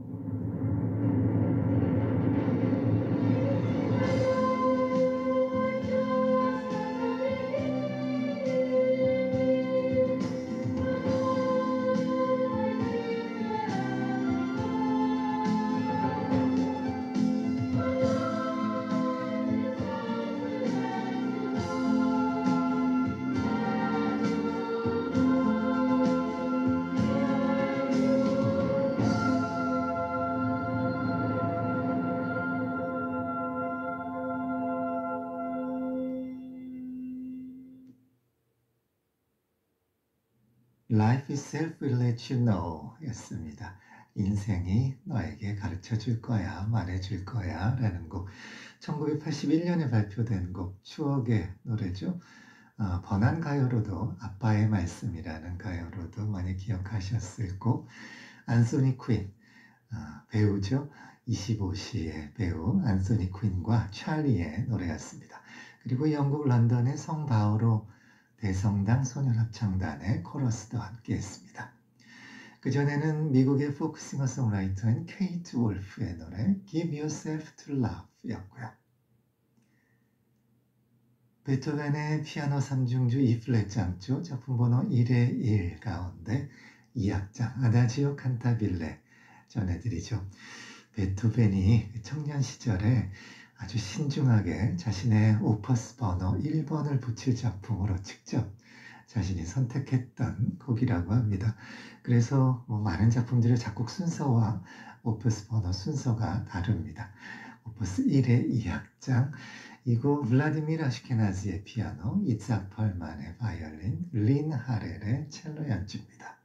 Life itself will let you know 였습니다. 인생이 너에게 가르쳐 줄 거야, 말해 줄 거야 라는 곡. 1981년에 발표된 곡, 추억의 노래죠. 번안 가요로도 아빠의 말씀이라는 가요로도 많이 기억하셨을 곡. 안소니 퀸, 배우죠. 25시의 배우 안소니 퀸과 찰리의 노래였습니다. 그리고 영국 런던의 성 바오로 대성당 소년합창단의 코러스도 함께했습니다. 그전에는 미국의 포크 싱어송라이터인 케이트 wolf의 노래 Give Yourself to Love였고요. 베토벤의 피아노 3중주 E플랫 장조 작품 번호 1의 1 가운데 2악장 아다지오 칸타빌레 전해드리죠. 베토벤이 청년 시절에 아주 신중하게 자신의 오퍼스 번호 1번을 붙일 작품으로 직접 자신이 선택했던 곡이라고 합니다. 그래서 많은 작품들의 작곡 순서와 오퍼스 번호 순서가 다릅니다. 오퍼스 1의 2악장, 이곡 블라디미르 아슈케나지의 피아노, 이삭 펄만의 바이올린, 린 하렐의 첼로 연주입니다.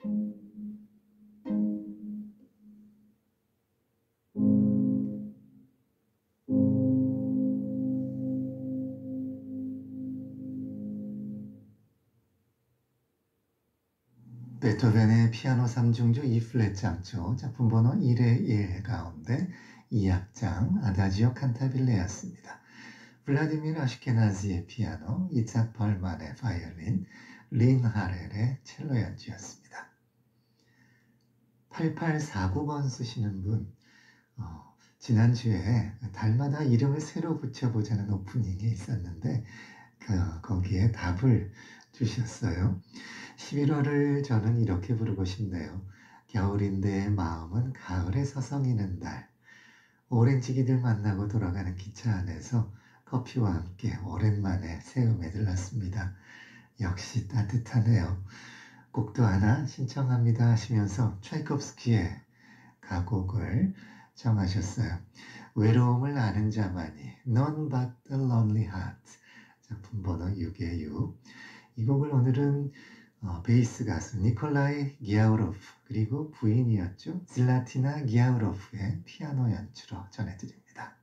베토벤의 피아노 3중조 E플랫 장조 작품 번호 1의 1 가운데 2악장 아다지오 칸타빌레였습니다. 블라디미르 아슈케나지의 피아노, 이착 벌만의 바이올린, 린 하렐의 첼로 연주였습니다. 8849번 쓰시는 분, 지난주에 달마다 이름을 새로 붙여보자는 오프닝이 있었는데 거기에 답을 주셨어요. 11월을 저는 이렇게 부르고 싶네요. 겨울인데 마음은 가을에 서성이는 달. 오렌지기들 만나고 돌아가는 기차 안에서 커피와 함께 오랜만에 새 음에 들렀습니다. 역시 따뜻하네요. 곡도 하나 신청합니다 하시면서 차이콥스키의 가곡을 정하셨어요. 외로움을 아는 자만이 None but the lonely heart 작품 번호 6의 6. 이 곡을 오늘은 베이스 가수 니콜라이 기아우로프 그리고 부인이었죠. 질라티나 기아우로프의 피아노 연주로 전해드립니다.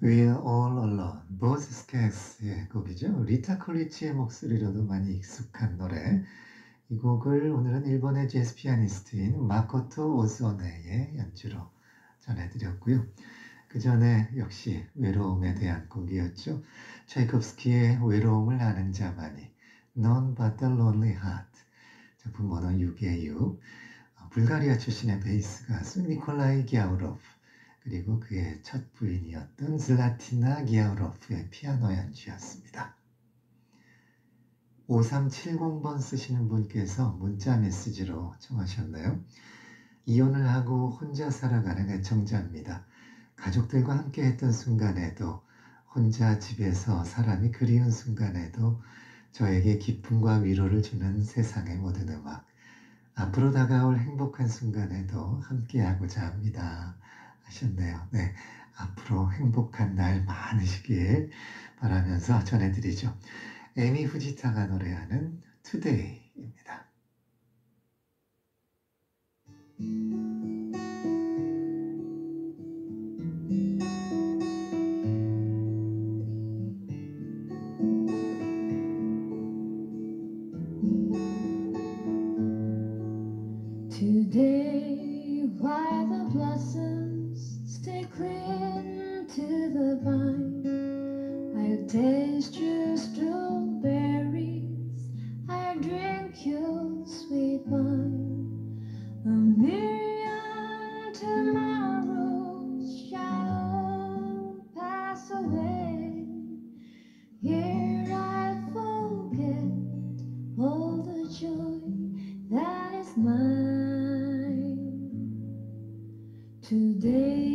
We're All Alone, 보스 스캑스의 곡이죠. 리타 콜리치의 목소리로도 많이 익숙한 노래. 이 곡을 오늘은 일본의 재즈 피아니스트인 마코토 오소네의 연주로 전해드렸고요. 그 전에 역시 외로움에 대한 곡이었죠. 차이콥스키의 외로움을 아는 자만이 None but the Lonely Heart, 작품 번호 6의 6. 불가리아 출신의 베이스 가수 니콜라이 기아우로프, 그리고 그의 첫 부인이었던 슬라티나 기아우로프의 피아노 연주였습니다. 5370번 쓰시는 분께서 문자 메시지로 청하셨네요. 이혼을 하고 혼자 살아가는 애청자입니다. 가족들과 함께 했던 순간에도, 혼자 집에서 사람이 그리운 순간에도 저에게 기쁨과 위로를 주는 세상의 모든 음악, 앞으로 다가올 행복한 순간에도 함께하고자 합니다 하셨네요. 네, 앞으로 행복한 날 많으시길 바라면서 전해드리죠. 에미 후지타가 노래하는 Today입니다. Today, while the blossoms stay cling to the vine, I'll taste your strawberries, I'll drink your sweet wine. A million tomorrows shall pass away. Here I forget all the joy that is mine today.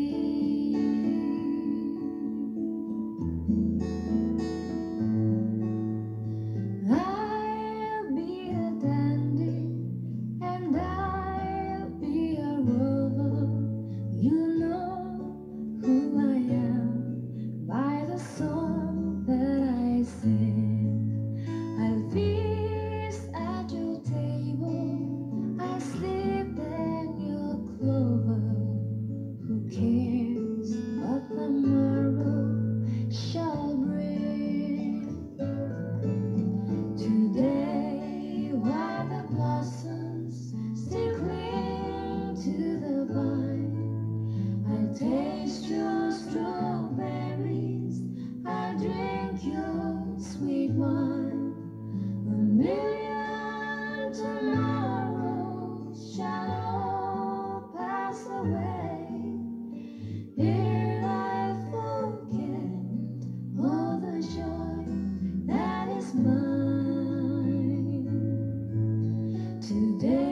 I'll be a dandy and I'll be a rover. You know who I am by the song that I sing. I'll feast at your table, I'll sleep in your clover. Who cares what the morrow shall bring? Today, while the blossoms still cling to the vine, I'll taste your strawberries, I'll drink your sweet wine. A million tomorrows shall all pass away. Here I forget all the joy that is mine today.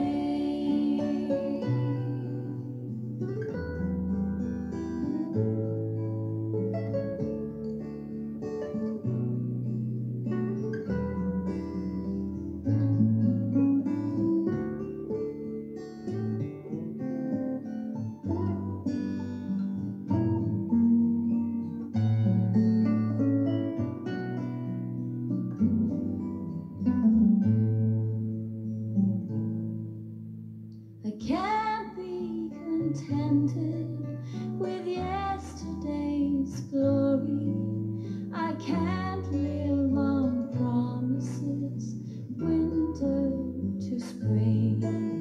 I can't be contented with yesterday's glory. I can't live on promises, winter to spring.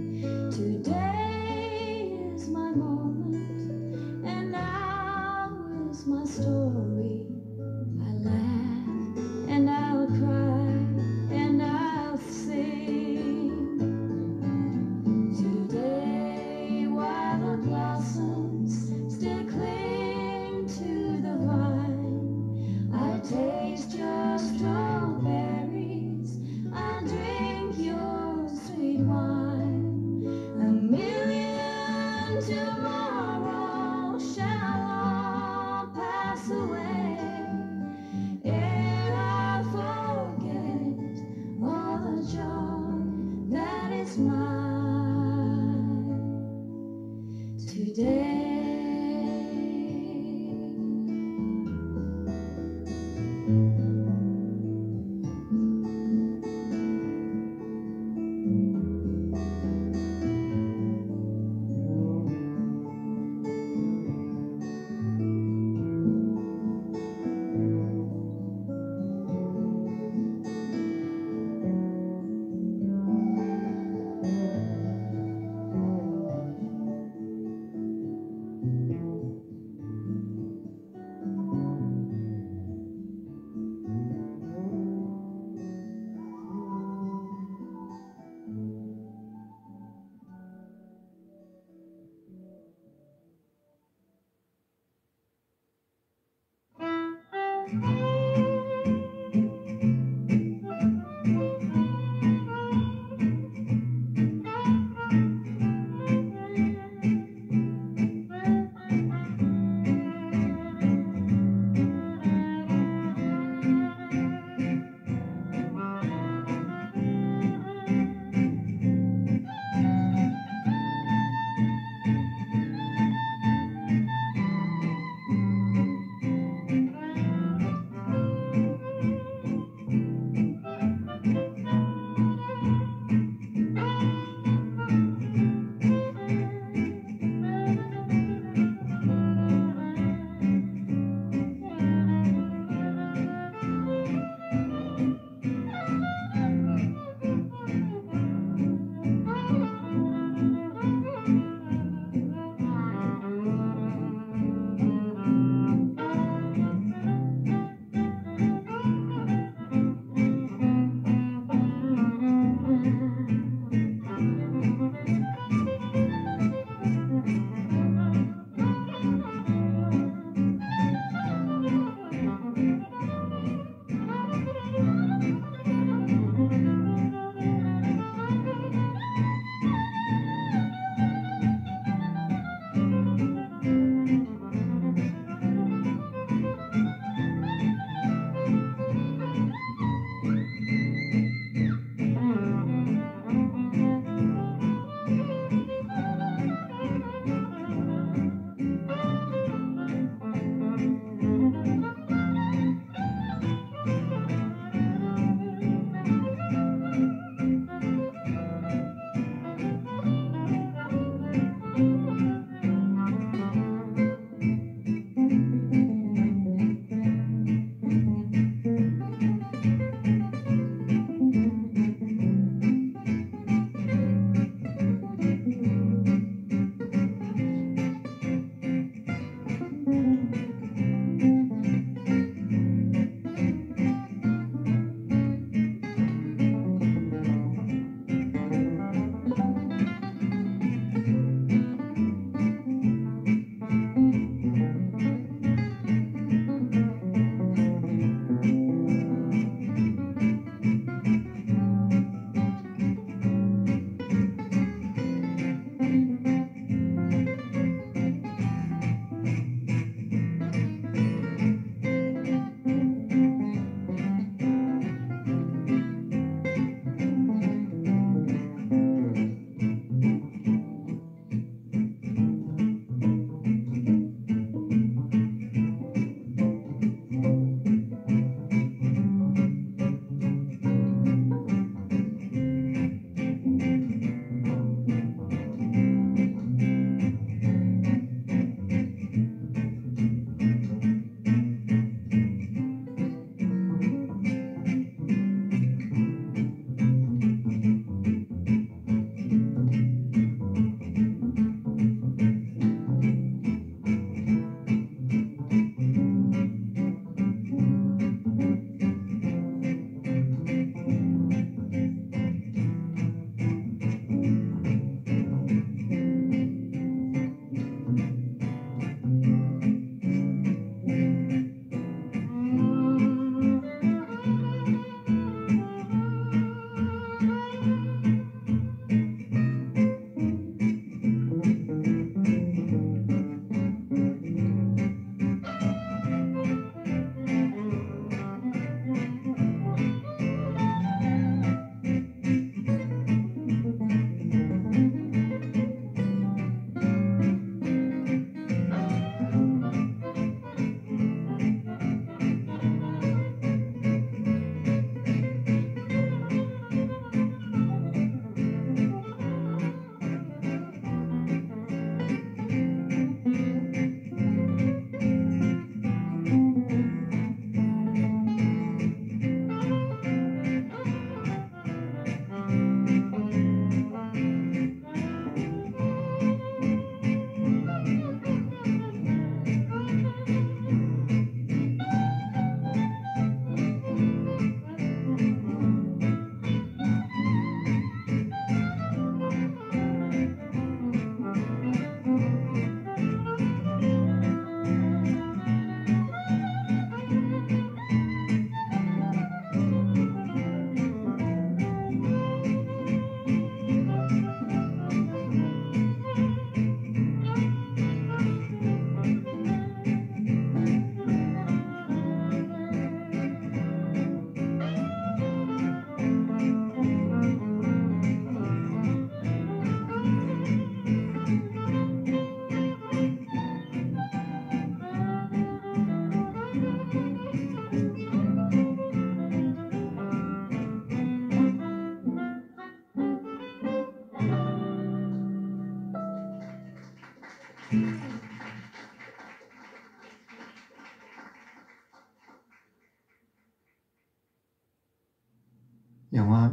Today is my moment, and now is my story. I laugh and I'll cry and I'll sing. Today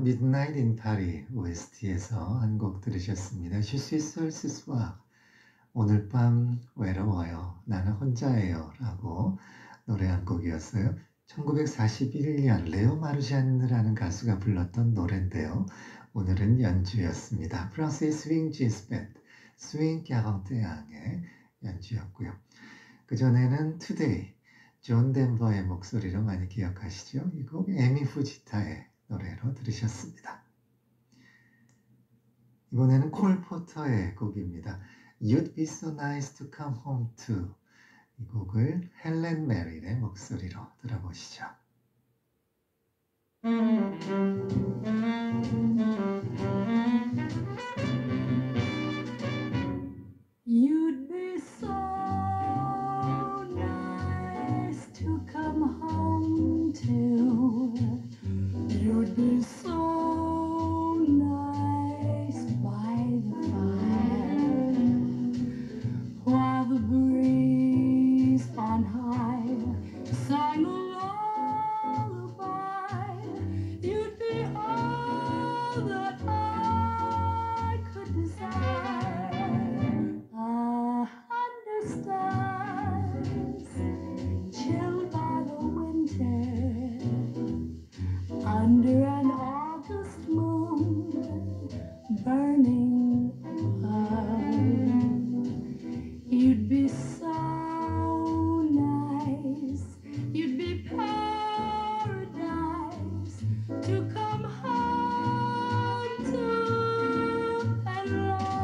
Midnight in Paris OST에서 한 곡 들으셨습니다. Je suis seul ce soir. 오늘 밤 외로워요. 나는 혼자예요. 라고 노래한 곡이었어요. 1941년 레오 마르잔느라는 가수가 불렀던 노래인데요. 오늘은 연주였습니다. 프랑스의 스윙 재즈 밴드 스윙 41의 연주였고요. 그전에는 투데이 존 덴버의 목소리로 많이 기억하시죠? 이 곡 에미 후지타의 노래로 들으셨습니다. 이번에는 콜 포터의 곡입니다. You'd be so nice to come home to. 이 곡을 헬렌 메릴의 목소리로 들어보시죠. You'd be so nice to come home to. You'd be so nice by the fire while the breeze on high sang a lullaby. You'd be all that I could desire. Understands, chilled by the winter, under an August moon, burning above. You'd be so nice, you'd be paradise to come home to and love.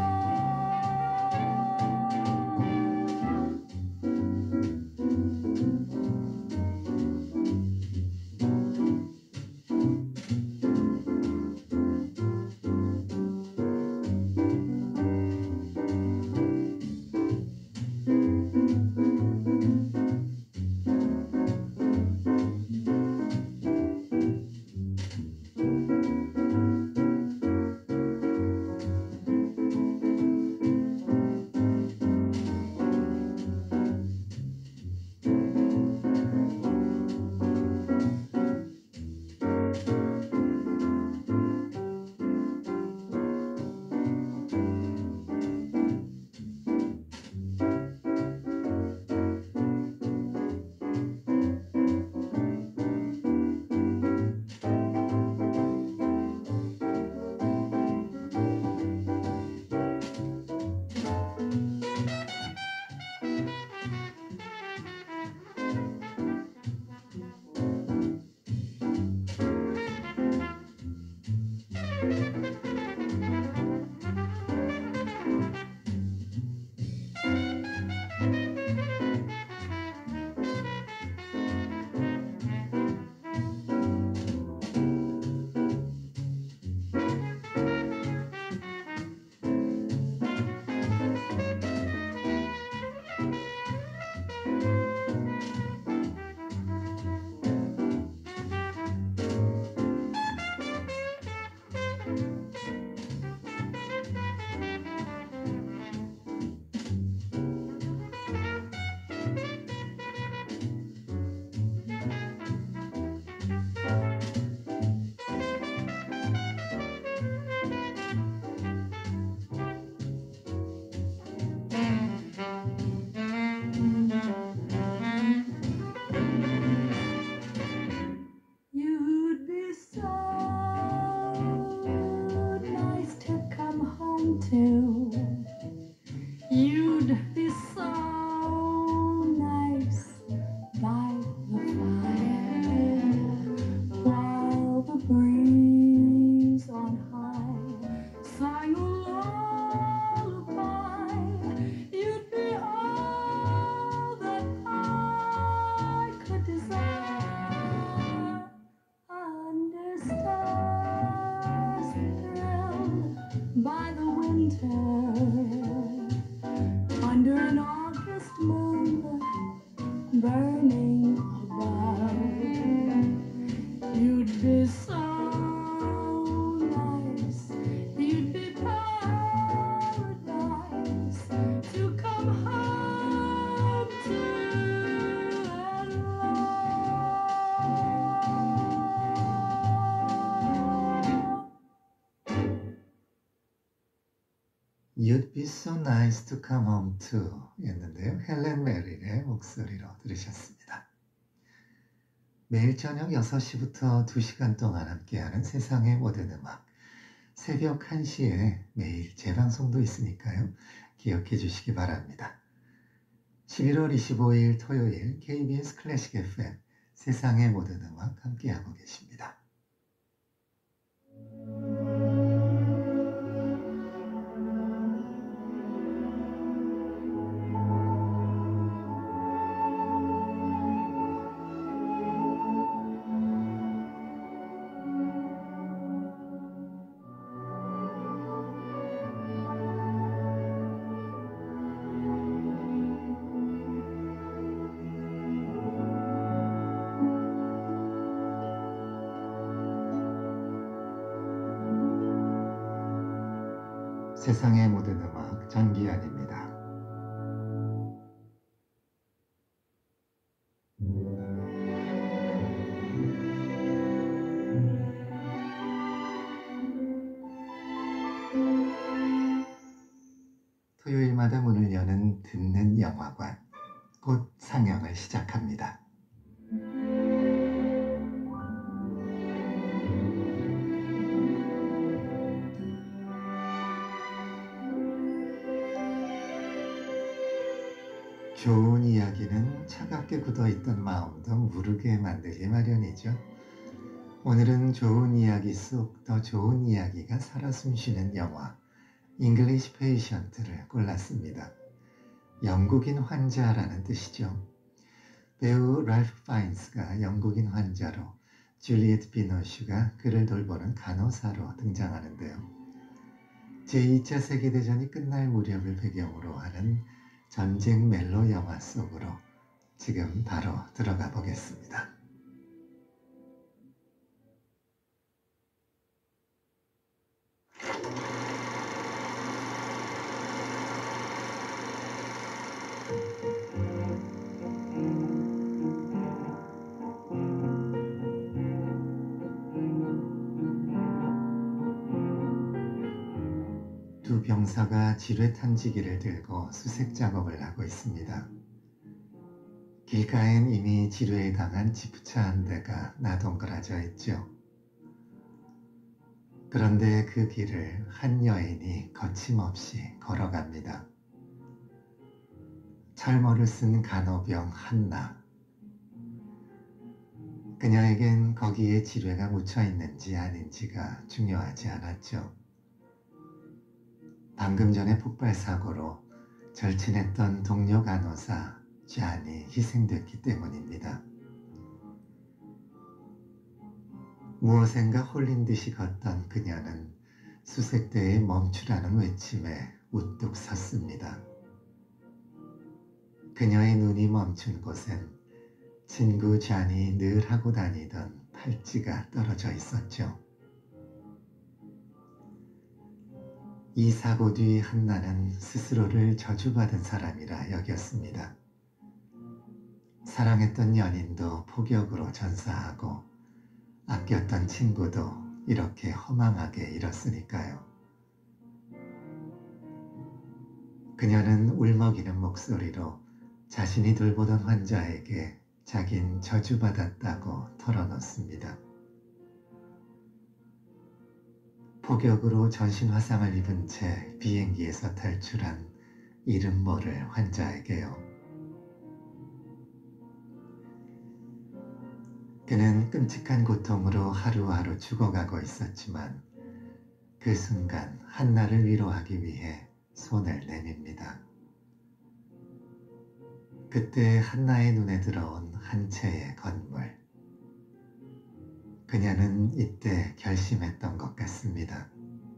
You'd be so nice to come home to. You'd be so nice by the fire while the breeze on high sang a lullaby. You'd be all that I could desire. Under stars thrilled by the winter, under an August moon burning above. You'd be so nice, you'd be paradise to come home to and love. You'd be so nice to come home to 였는데요. 헬렌 메릴의 목소리로 들으셨습니다. 매일 저녁 6시부터 2시간 동안 함께하는 세상의 모든 음악. 새벽 1시에 매일 재방송도 있으니까요. 기억해 주시기 바랍니다. 11월 25일 토요일 KBS 클래식 FM 세상의 모든 음악 함께하고 계십니다. 세상의 모든 음악 전기현입니다. 토요일마다 문을 여는 듣는 영화관, 곧 상영을 시작합니다. 좋은 이야기는 차갑게 굳어있던 마음도 무르게 만들기 마련이죠. 오늘은 좋은 이야기 속 더 좋은 이야기가 살아 숨쉬는 영화 English Patient를 골랐습니다. 영국인 환자라는 뜻이죠. 배우 랄프 파인스가 영국인 환자로 줄리엣 비노슈가 그를 돌보는 간호사로 등장하는데요. 제2차 세계대전이 끝날 무렵을 배경으로 하는 전쟁 멜로 영화 속으로 지금 바로 들어가 보겠습니다. 두 병사가 지뢰 탐지기를 들고 수색 작업을 하고 있습니다. 길가엔 이미 지뢰에 당한 지프차 한 대가 나동그라져 있죠. 그런데 그 길을 한 여인이 거침없이 걸어갑니다. 철모를 쓴 간호병 한나. 그녀에겐 거기에 지뢰가 묻혀 있는지 아닌지가 중요하지 않았죠. 방금 전에 폭발 사고로 절친했던 동료 간호사 잔이 희생됐기 때문입니다. 무엇인가 홀린 듯이 걷던 그녀는 수색대에 멈추라는 외침에 우뚝 섰습니다. 그녀의 눈이 멈춘 곳엔 친구 잔이 늘 하고 다니던 팔찌가 떨어져 있었죠. 이 사고 뒤 한나는 스스로를 저주받은 사람이라 여겼습니다. 사랑했던 연인도 폭격으로 전사하고 아꼈던 친구도 이렇게 허망하게 잃었으니까요. 그녀는 울먹이는 목소리로 자신이 돌보던 환자에게 자긴 저주받았다고 털어놓습니다. 폭격으로 전신 화상을 입은 채 비행기에서 탈출한 이름 모를 환자에게요. 그는 끔찍한 고통으로 하루하루 죽어가고 있었지만 그 순간 한나를 위로하기 위해 손을 내밉니다. 그때 한나의 눈에 들어온 한 채의 건물. 그녀는 이때 결심했던 것 같습니다.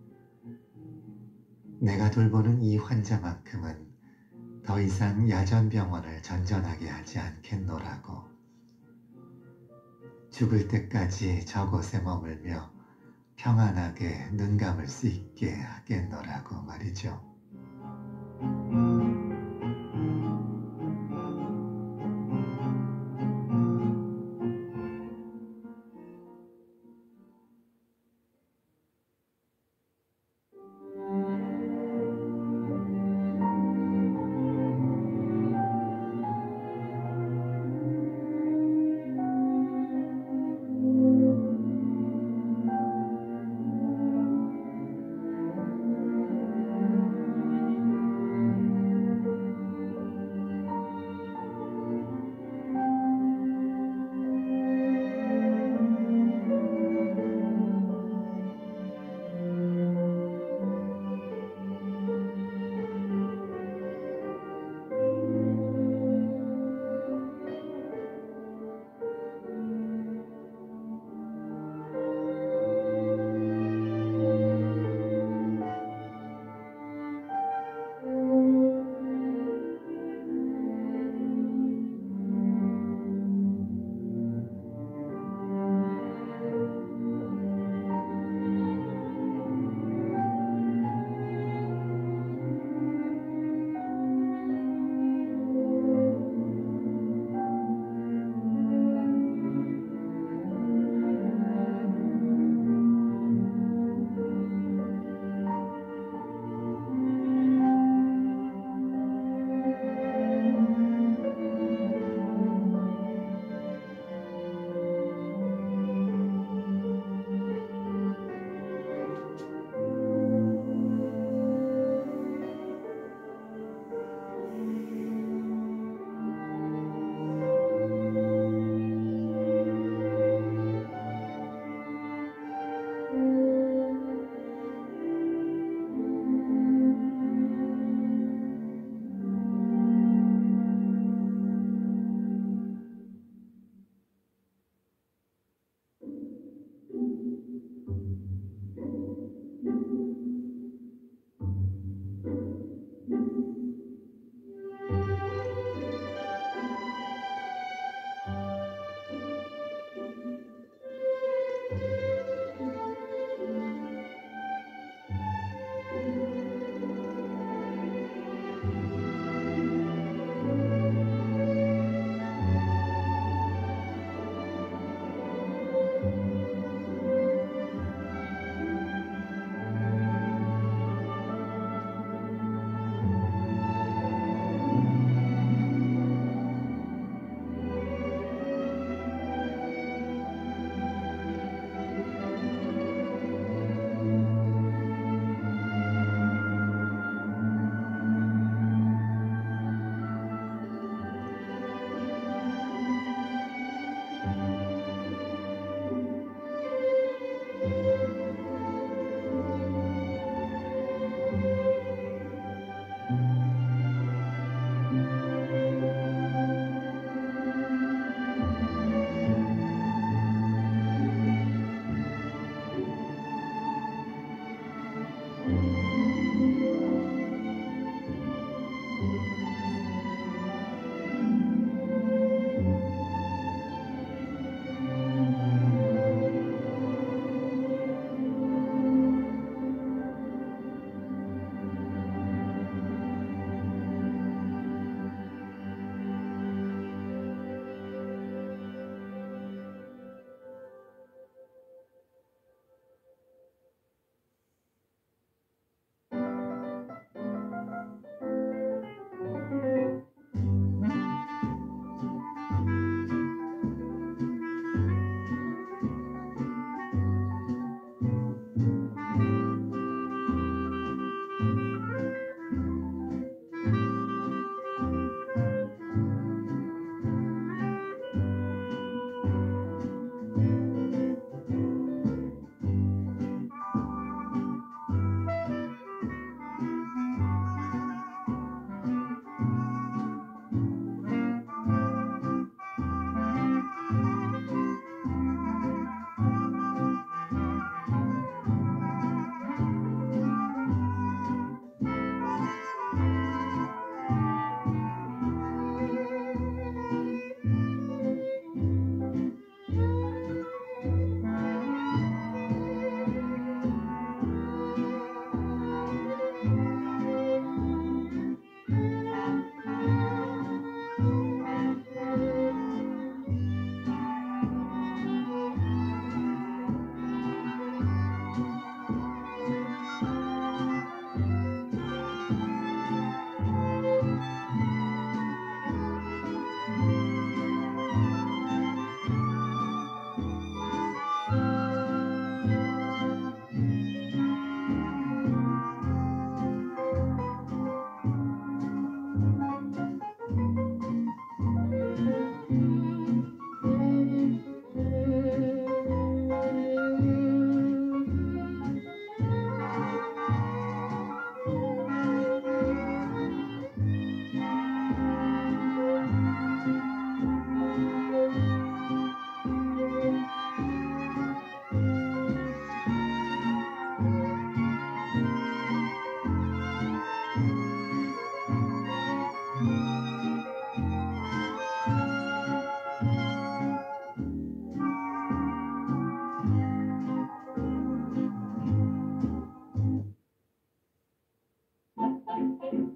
내가 돌보는 이 환자만큼은 더 이상 야전병원을 전전하게 하지 않겠노라고. 죽을 때까지 저곳에 머물며 평안하게 눈 감을 수 있게 하겠노라고 말이죠.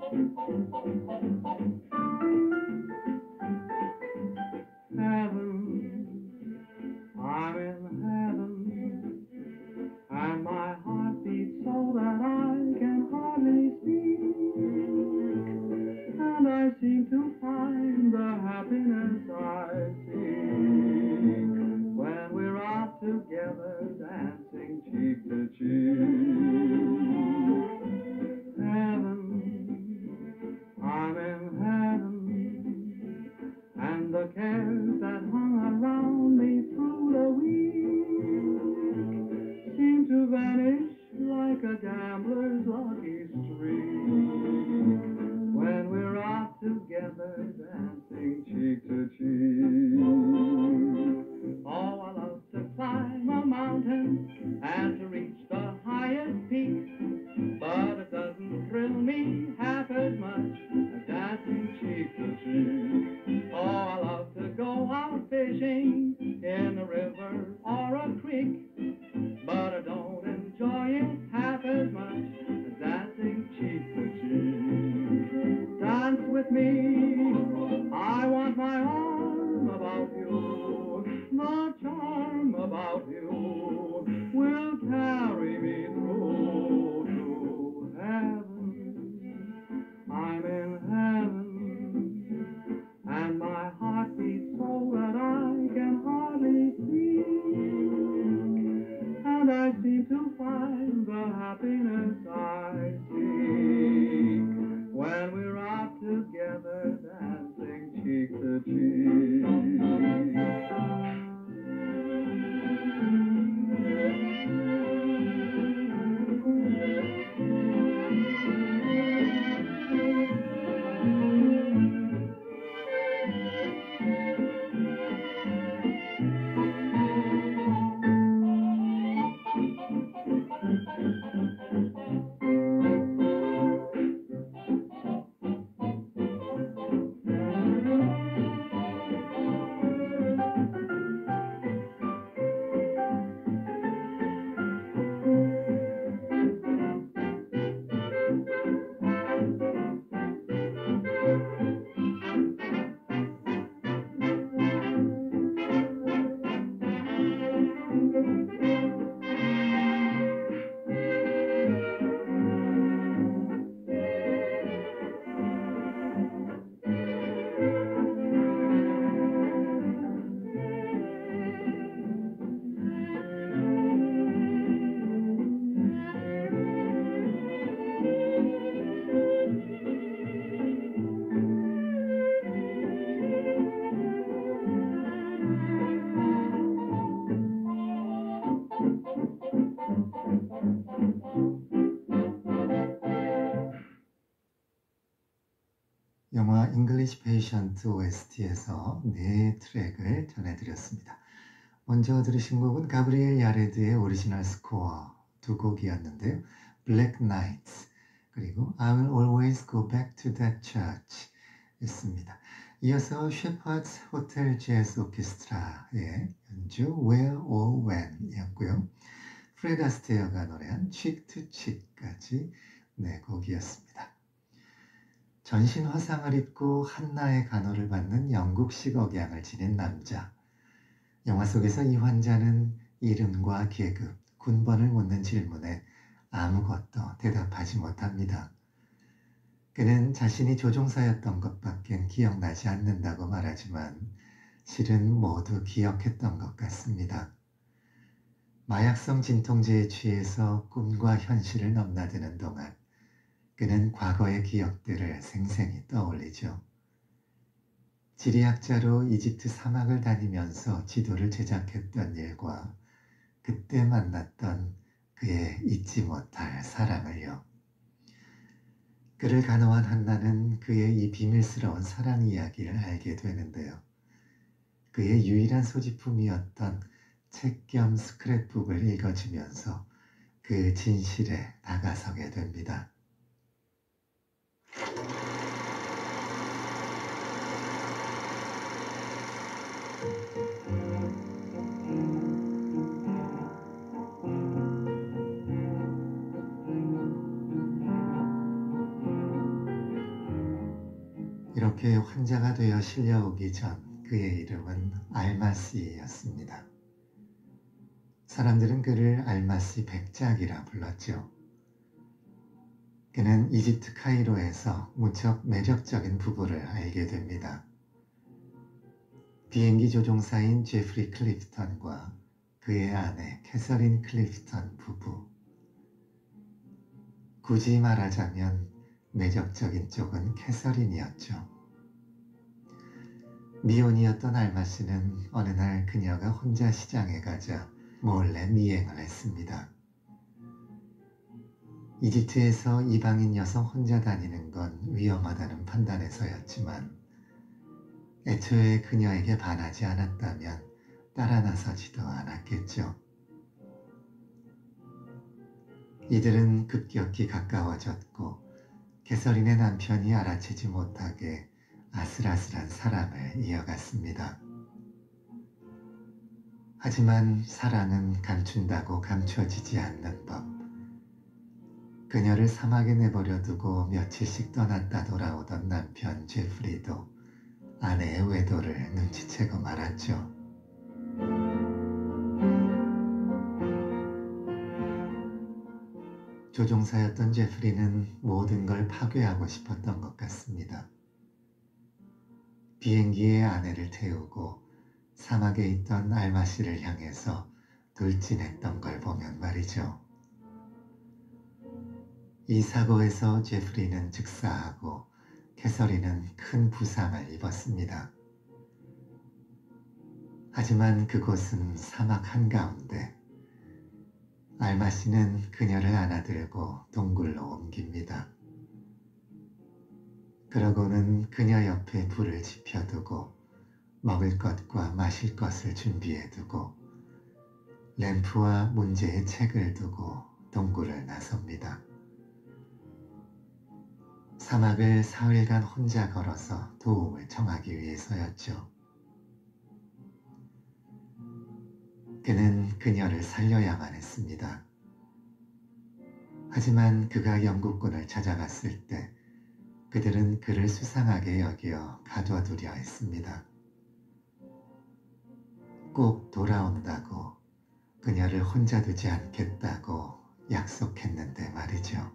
Heaven, I'm in heaven, and my heart beats so that I can hardly speak, and I seem to find the happiness I seek when we're out together dancing cheek to cheek. Heaven, I'm in heaven, and the cares that hung around me through the week seem to vanish like a gambler's lucky streak when we're out together dancing cheek to cheek. Oh, I love to climb a mountain and to reach the highest peak, but it doesn't thrill me half as much as dancing cheek to cheek. Oh, I love to go out fishing in a river or a creek, but I don't enjoy it half as much as dancing cheek to cheek. Dance with me, I want my arm about you, the charm about you will carry me through to heaven. I'm in heaven, and my heart beats so that I can hardly speak, and I seem to find the happiness I seek when we're out together dancing cheek to cheek. 영화 잉글리시 페이션트 OST에서 네 트랙을 전해드렸습니다. 먼저 들으신 곡은 가브리엘 야레드의 오리지널 스코어 두 곡이었는데요. Black Nights 그리고 I Will Always Go Back to That Church 였습니다. 이어서 셰퍼드스 호텔 재즈 오케스트라의 연주 Where or When 이었고요. 프레드 아스테어가 노래한 Cheek to Cheek까지 네 곡이었습니다. 전신 화상을 입고 한나의 간호를 받는 영국식 억양을 지닌 남자. 영화 속에서 이 환자는 이름과 계급, 군번을 묻는 질문에 아무것도 대답하지 못합니다. 그는 자신이 조종사였던 것밖엔 기억나지 않는다고 말하지만 실은 모두 기억했던 것 같습니다. 마약성 진통제에 취해서 꿈과 현실을 넘나드는 동안 그는 과거의 기억들을 생생히 떠올리죠. 지리학자로 이집트 사막을 다니면서 지도를 제작했던 일과 그때 만났던 그의 잊지 못할 사랑을요. 그를 간호한 한나는 그의 이 비밀스러운 사랑 이야기를 알게 되는데요. 그의 유일한 소지품이었던 책 겸 스크랩북을 읽어주면서 그 진실에 다가서게 됩니다. 이렇게 환자가 되어 실려오기 전 그의 이름은 알마시였습니다. 사람들은 그를 알마시 백작이라 불렀죠. 그는 이집트 카이로에서 무척 매력적인 부부를 알게 됩니다. 비행기 조종사인 제프리 클리프턴과 그의 아내 캐서린 클리프턴 부부. 굳이 말하자면 매력적인 쪽은 캐서린이었죠. 미혼이었던 알마씨는 어느 날 그녀가 혼자 시장에 가자 몰래 미행을 했습니다. 이집트에서 이방인 여성 혼자 다니는 건 위험하다는 판단에서였지만 애초에 그녀에게 반하지 않았다면 따라 나서지도 않았겠죠. 이들은 급격히 가까워졌고 캐서린의 남편이 알아채지 못하게 아슬아슬한 사랑을 이어갔습니다. 하지만 사랑은 감춘다고 감춰지지 않는 법. 그녀를 사막에 내버려 두고 며칠씩 떠났다 돌아오던 남편 제프리도 아내의 외도를 눈치채고 말았죠. 조종사였던 제프리는 모든 걸 파괴하고 싶었던 것 같습니다. 비행기에 아내를 태우고 사막에 있던 알마씨를 향해서 돌진했던 걸 보면 말이죠. 이 사고에서 제프리는 즉사하고 캐서린은 큰 부상을 입었습니다. 하지만 그곳은 사막 한가운데 알마씨는 그녀를 안아들고 동굴로 옮깁니다. 그러고는 그녀 옆에 불을 지펴두고 먹을 것과 마실 것을 준비해두고 램프와 문제의 책을 두고 동굴을 나섭니다. 사막을 사흘간 혼자 걸어서 도움을 청하기 위해서였죠. 그는 그녀를 살려야만 했습니다. 하지만 그가 영국군을 찾아갔을 때 그들은 그를 수상하게 여겨 가둬두려 했습니다. 꼭 돌아온다고, 그녀를 혼자 두지 않겠다고 약속했는데 말이죠.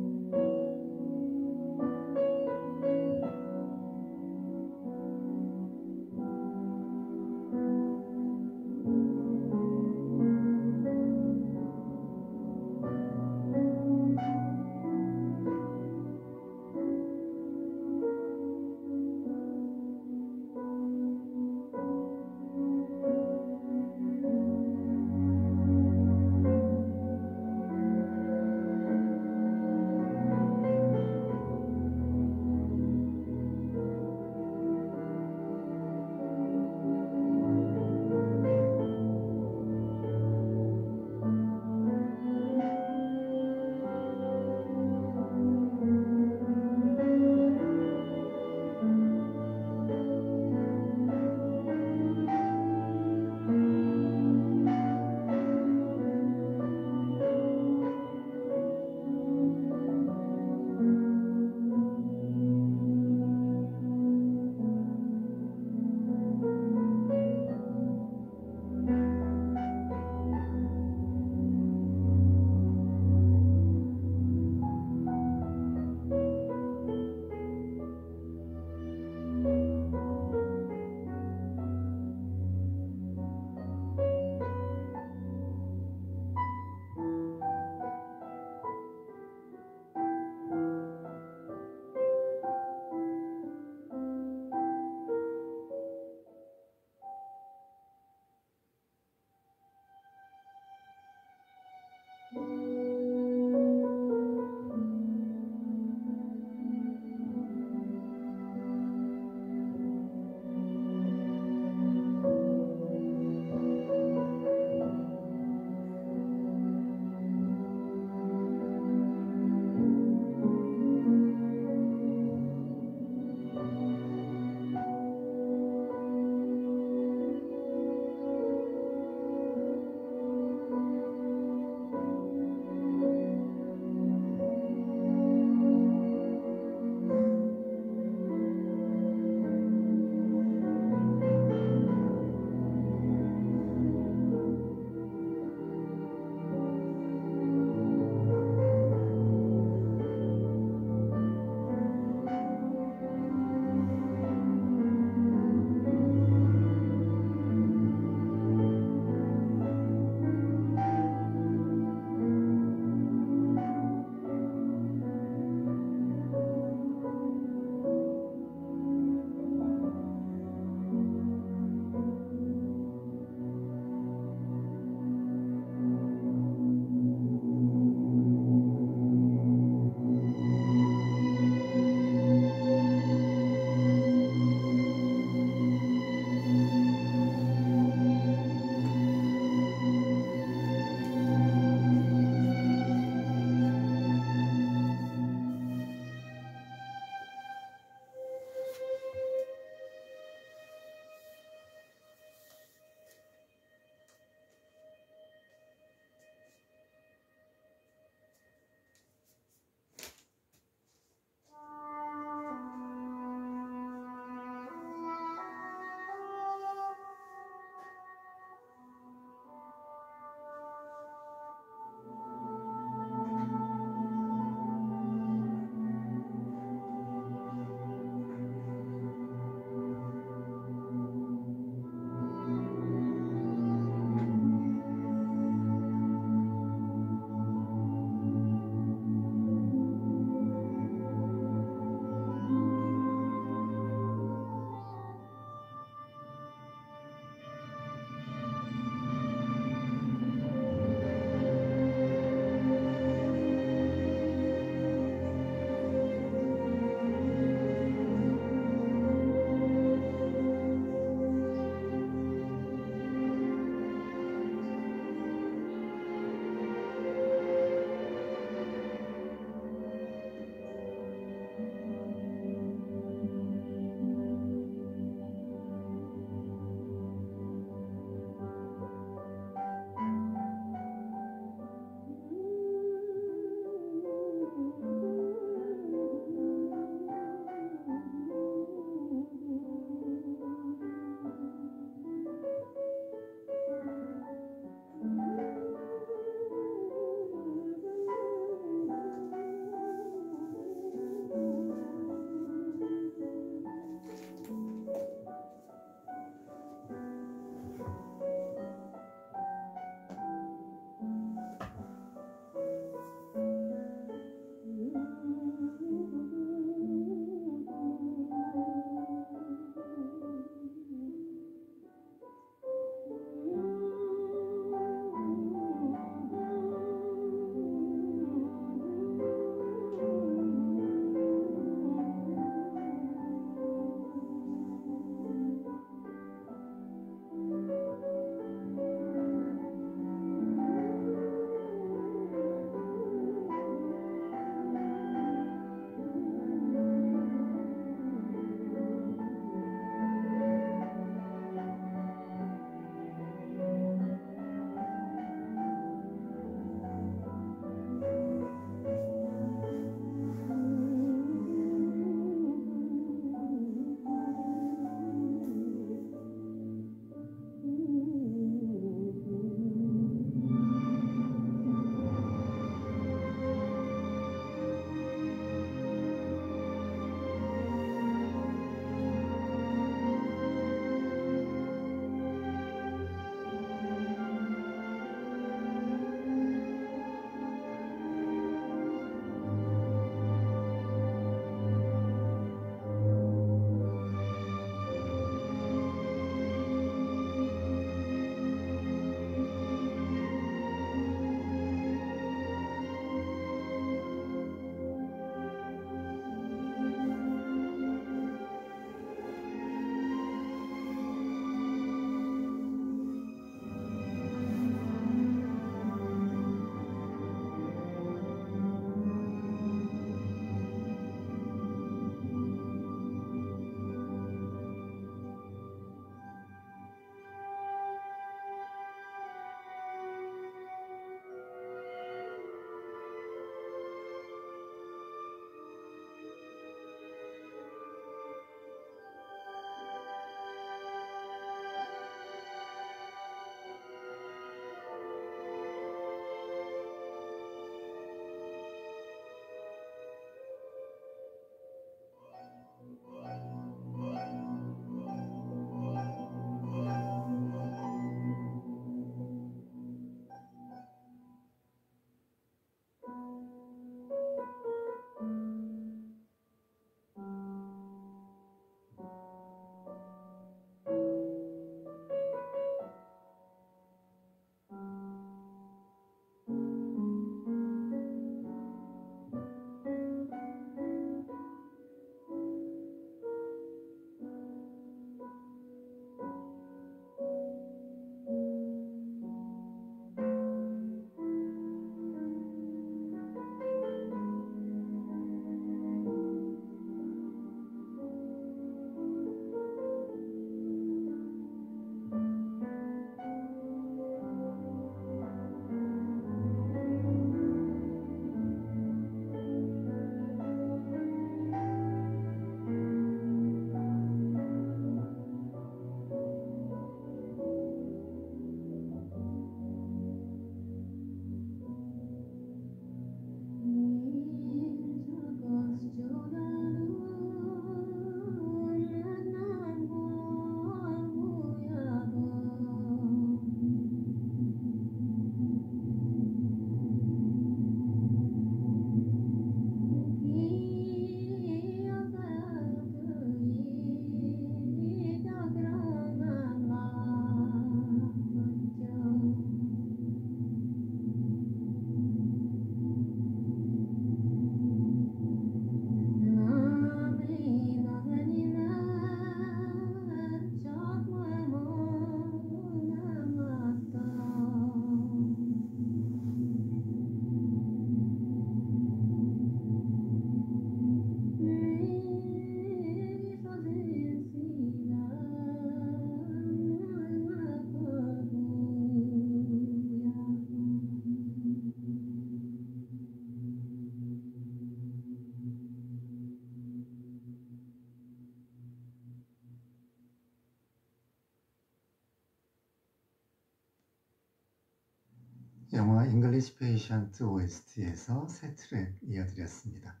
영화 잉글리시 페이션트 OST에서 세 트랙 이어드렸습니다.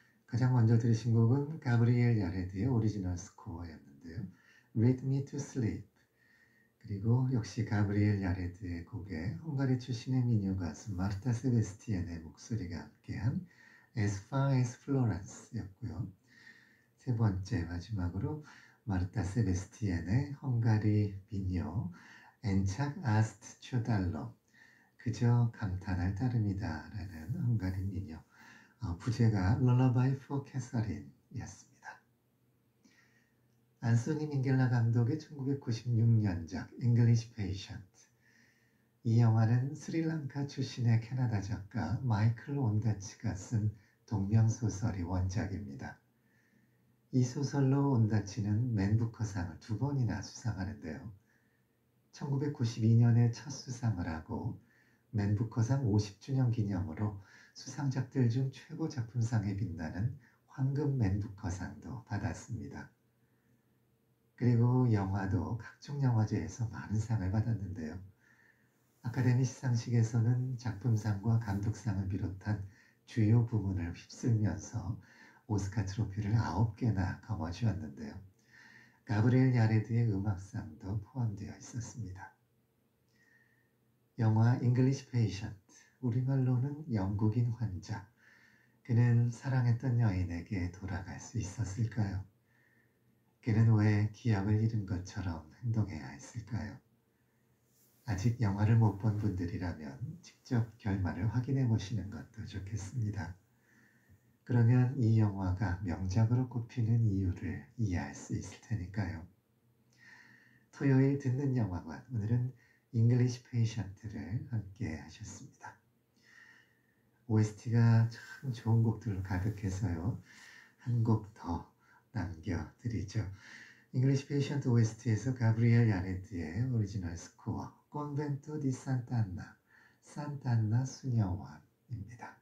가장 먼저 들으신 곡은 가브리엘 야레드의 오리지널 스코어였는데요. Read Me to Sleep. 그리고 역시 가브리엘 야레드의 곡에 헝가리 출신의 민요 가수 마르타 세베스티엔의 목소리가 함께한 As Far as Florence였고요. 세 번째 마지막으로 마르타 세베스티엔의 헝가리 민요 엔착 아스트 추달로 그저 감탄할 따름이다 라는 헝가리 민요 부제가 Lullaby for Catherine이었습니다. 안소니 민겔라 감독의 1996년작 English Patient. 이 영화는 스리랑카 출신의 캐나다 작가 마이클 온다치가 쓴 동명소설이 원작입니다. 이 소설로 온다치는 맨부커상을 2번이나 수상하는데요. 1992년에 첫 수상을 하고 맨부커상 50주년 기념으로 수상작들 중 최고 작품상에 빛나는 황금 맨부커상도 받았습니다. 그리고 영화도 각종 영화제에서 많은 상을 받았는데요. 아카데미 시상식에서는 작품상과 감독상을 비롯한 주요 부문을 휩쓸면서 오스카 트로피를 9개나 거머쥐었는데요. 가브리엘 야레드의 음악상도 포함되어 있었습니다. 영화 잉글리시 페이션트, 우리말로는 영국인 환자. 그는 사랑했던 여인에게 돌아갈 수 있었을까요? 그는 왜 기억을 잃은 것처럼 행동해야 했을까요? 아직 영화를 못 본 분들이라면 직접 결말을 확인해 보시는 것도 좋겠습니다. 그러면 이 영화가 명작으로 꼽히는 이유를 이해할 수 있을 테니까요. 토요일 듣는 영화관, 오늘은 잉글리시 페이션트를 함께 하셨습니다. OST가 참 좋은 곡들로 가득해서요. 한 곡 더 남겨드리죠. 잉글리시 페이션트 OST에서 가브리엘 야레드의 오리지널 스코어 Convento di Sant'Anna, 산타안나 수녀원입니다.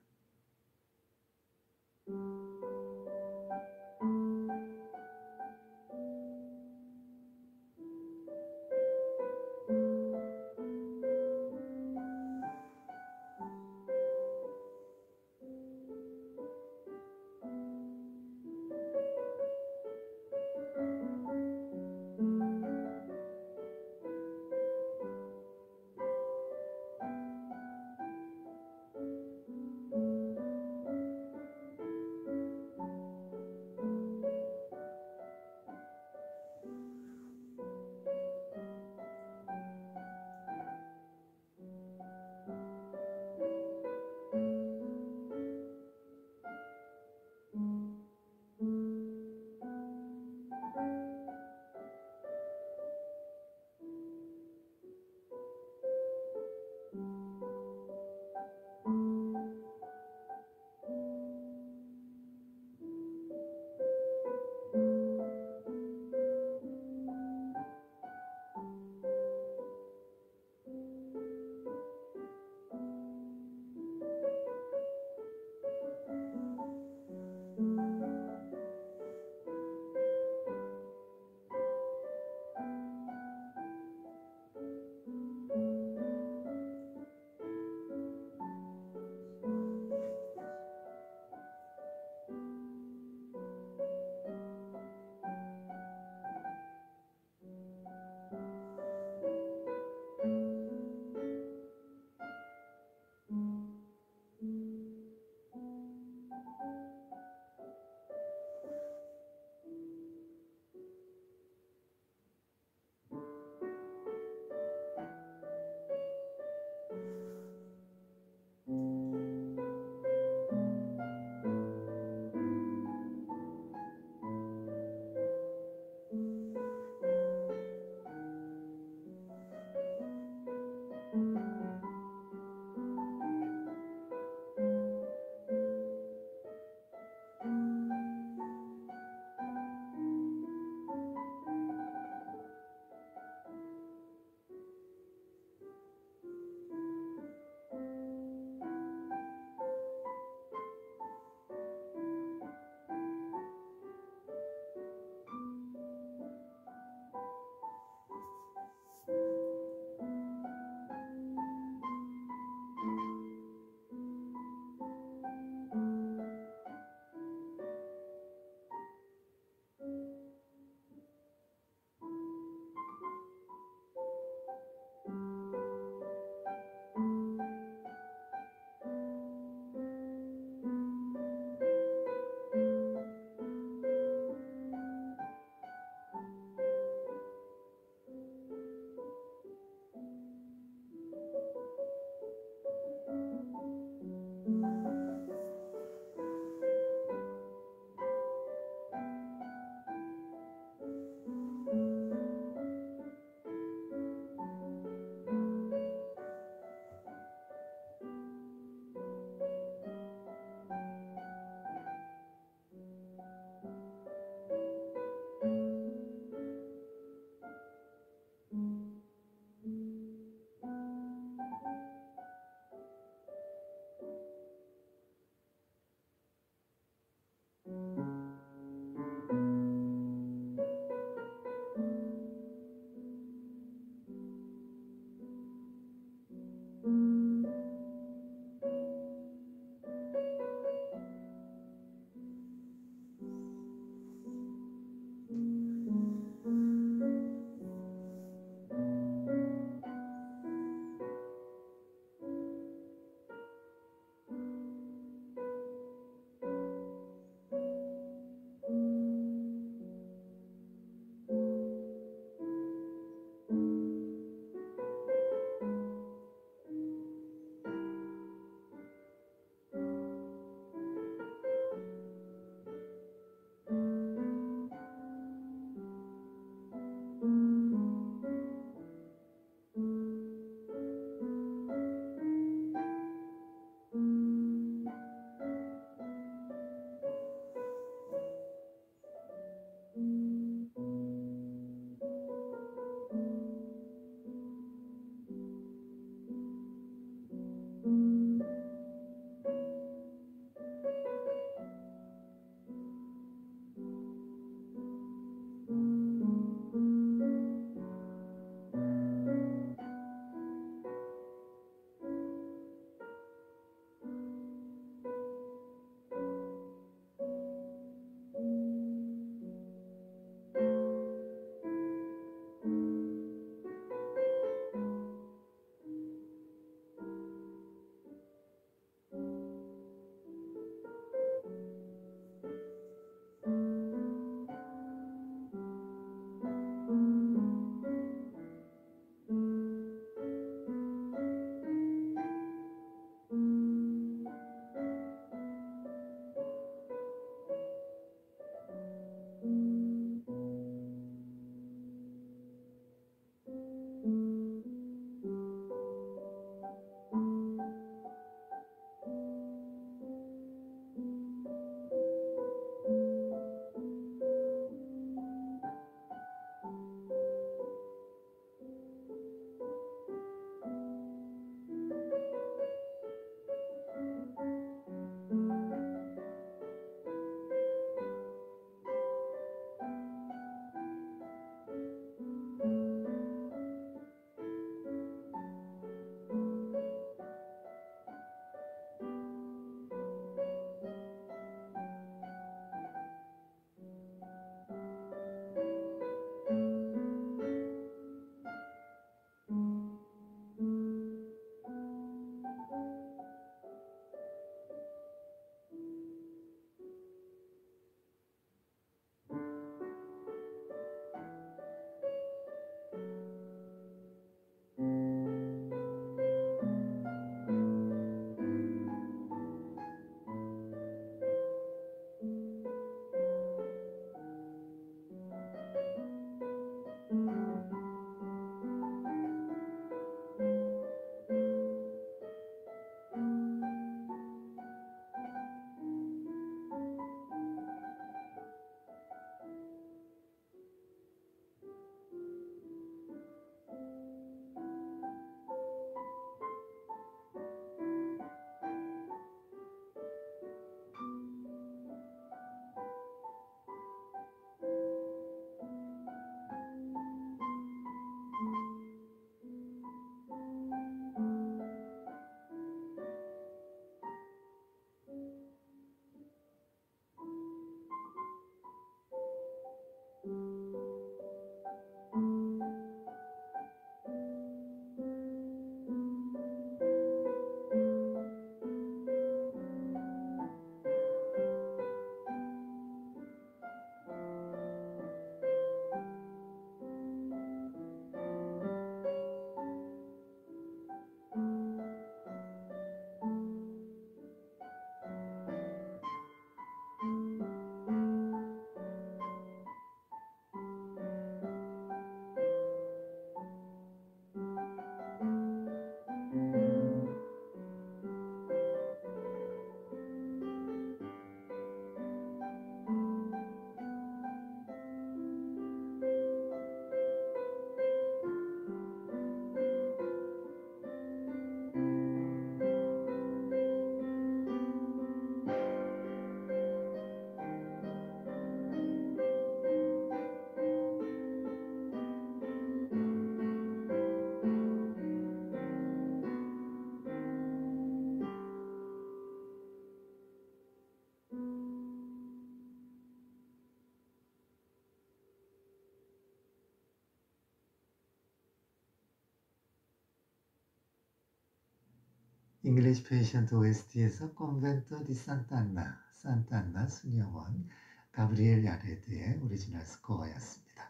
잉글리시 페이션트 OST에서 convento di Sant'Anna, 산타안나 수녀원, 가브리엘 야레드의 오리지널 스코어였습니다.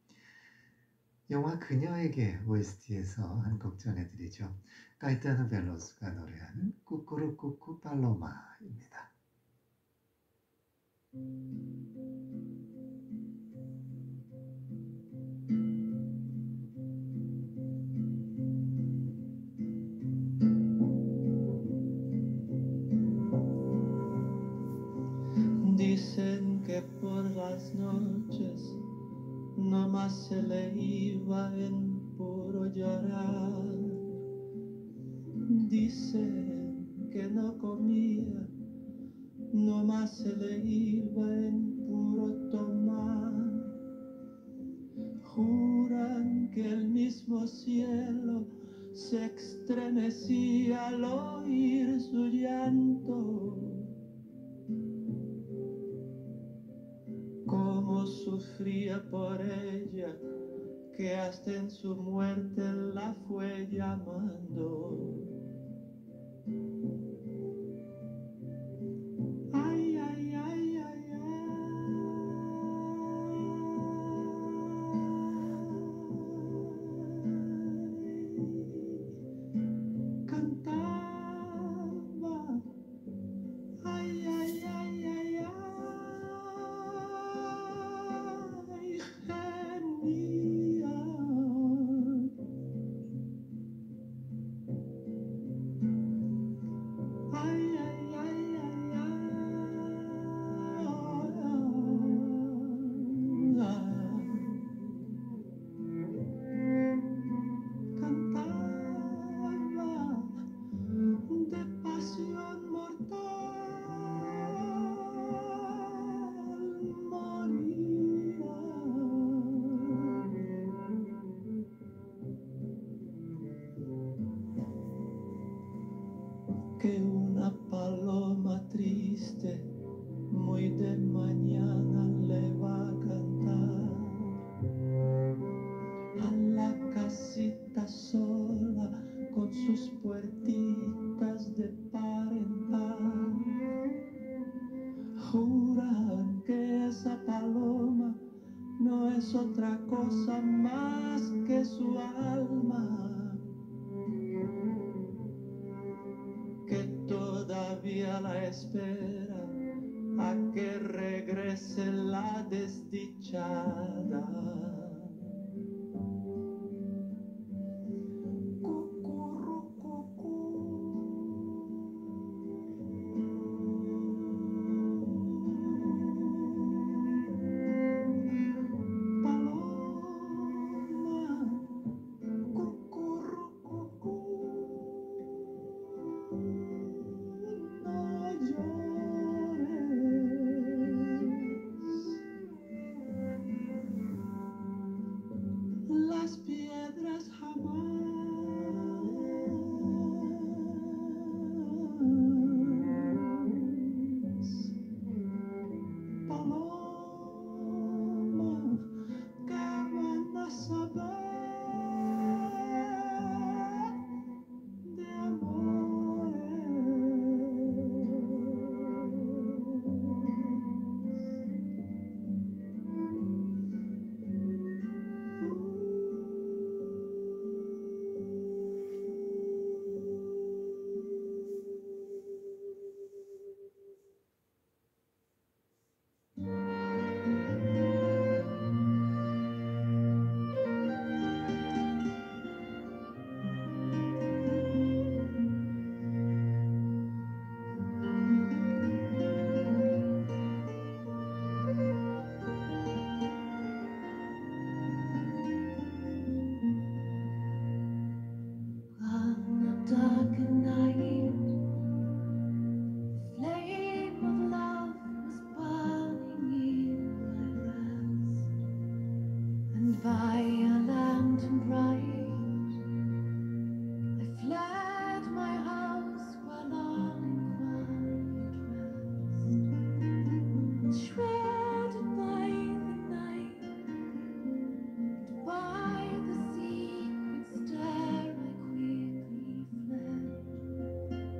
영화 그녀에게 OST에서 한 곡 전해드리죠. 가이타노 벨로스가 노래하는 꾸꾸루꾸꾸 팔로마입니다. Dicen que por las noches nomás se le iba en puro llorar. Dicen que no comía, nomás se le iba en puro tomar. Juran que el mismo cielo se estremecía al oír su llanto. Cómo sufría por ella, que hasta en su muerte la fue llamando. Ay, ay, ay, ay, ay. Cantaba. Ay, ay, ay, ay, ay, gemía. Ay, ay, ay, ay, cantaba de pasión mortal moría. Que una paloma triste muy de mañana le va a cantar a la casita sola con sus puertitas de par en par. Juran que esa paloma no es otra cosa más que su alma, que todavía la espera a que regrese la desdichada. Las piedras jamás. Paloma, ¿qué van a saber de On a dark night, flame of love was burning in my breast, and by a lantern bright, I fled my house while all in quiet rest, shrouded by the night, by the secret stair I quickly fled.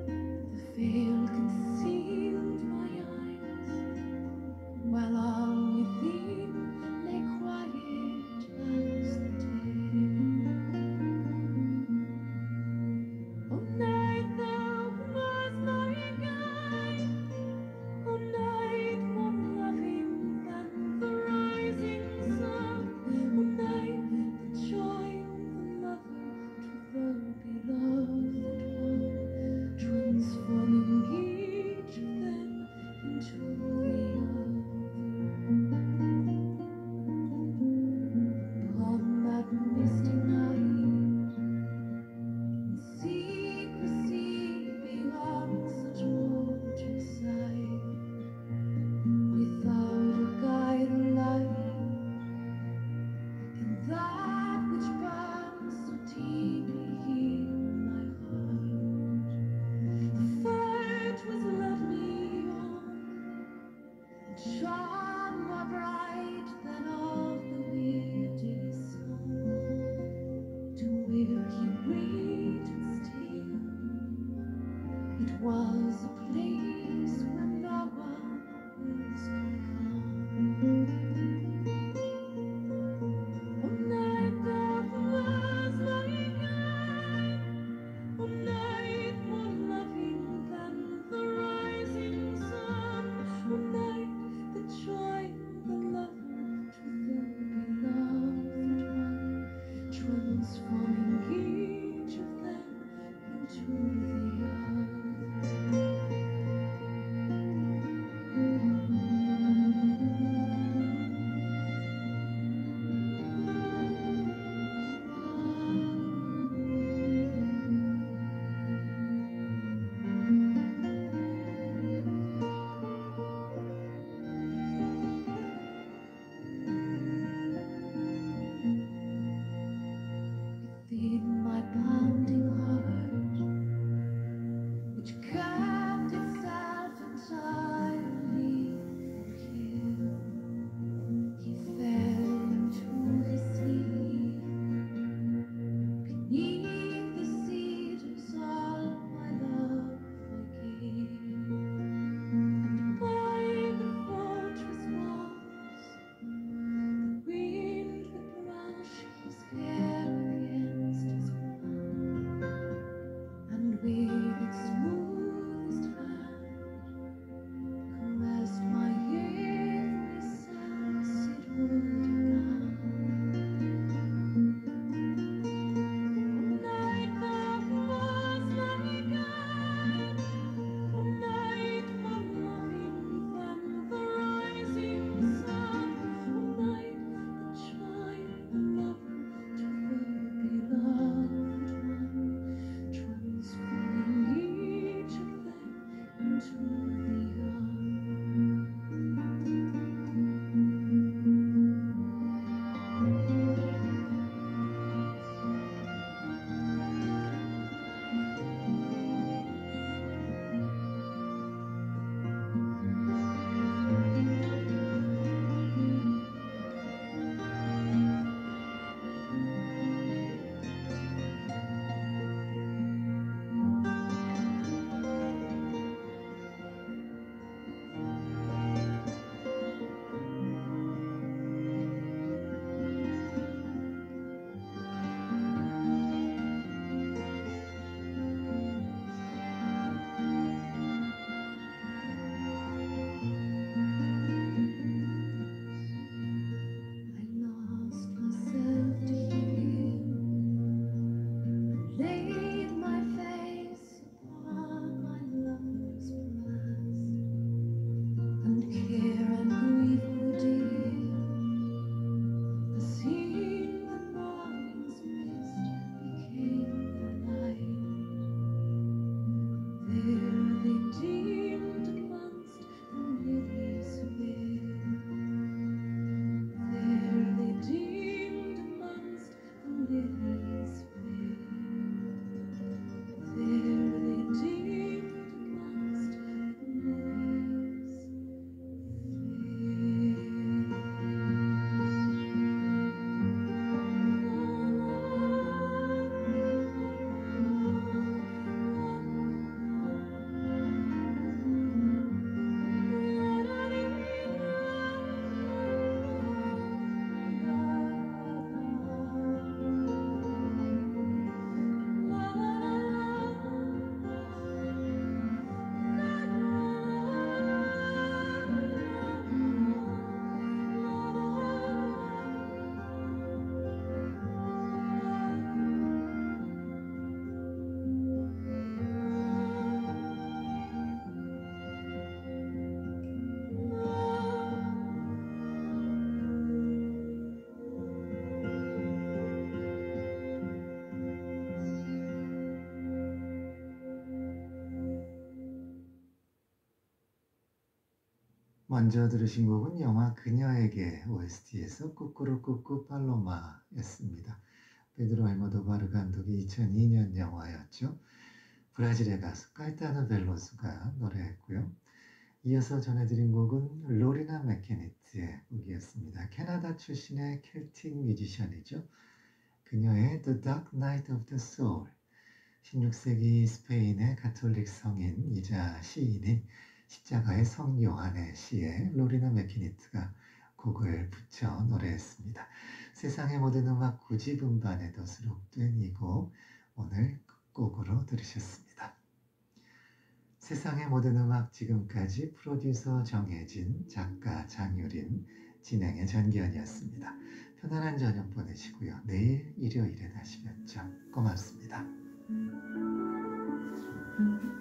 먼저 들으신 곡은 영화 그녀에게 OST에서 꾸꾸루꾸꾸 팔로마였습니다. 베드로 알모도바르 감독의 2002년 영화였죠. 브라질의 가수 카이타노 벨로스가 노래했고요. 이어서 전해드린 곡은 로리나 맥케니트의 곡이었습니다. 캐나다 출신의 켈틱 뮤지션이죠. 그녀의 The Dark Night of the Soul, 16세기 스페인의 가톨릭 성인이자 시인인 십자가의 성 요한의 시에 로리나 맥키니트가 곡을 붙여 노래했습니다. 세상의 모든 음악 9집 음반에도 수록된 이 곡 오늘 끝곡으로 들으셨습니다. 세상의 모든 음악 지금까지 프로듀서 정혜진, 작가 장유림, 진행의 전기현이었습니다. 편안한 저녁 보내시고요. 내일 일요일에 다시 뵙죠. 고맙습니다.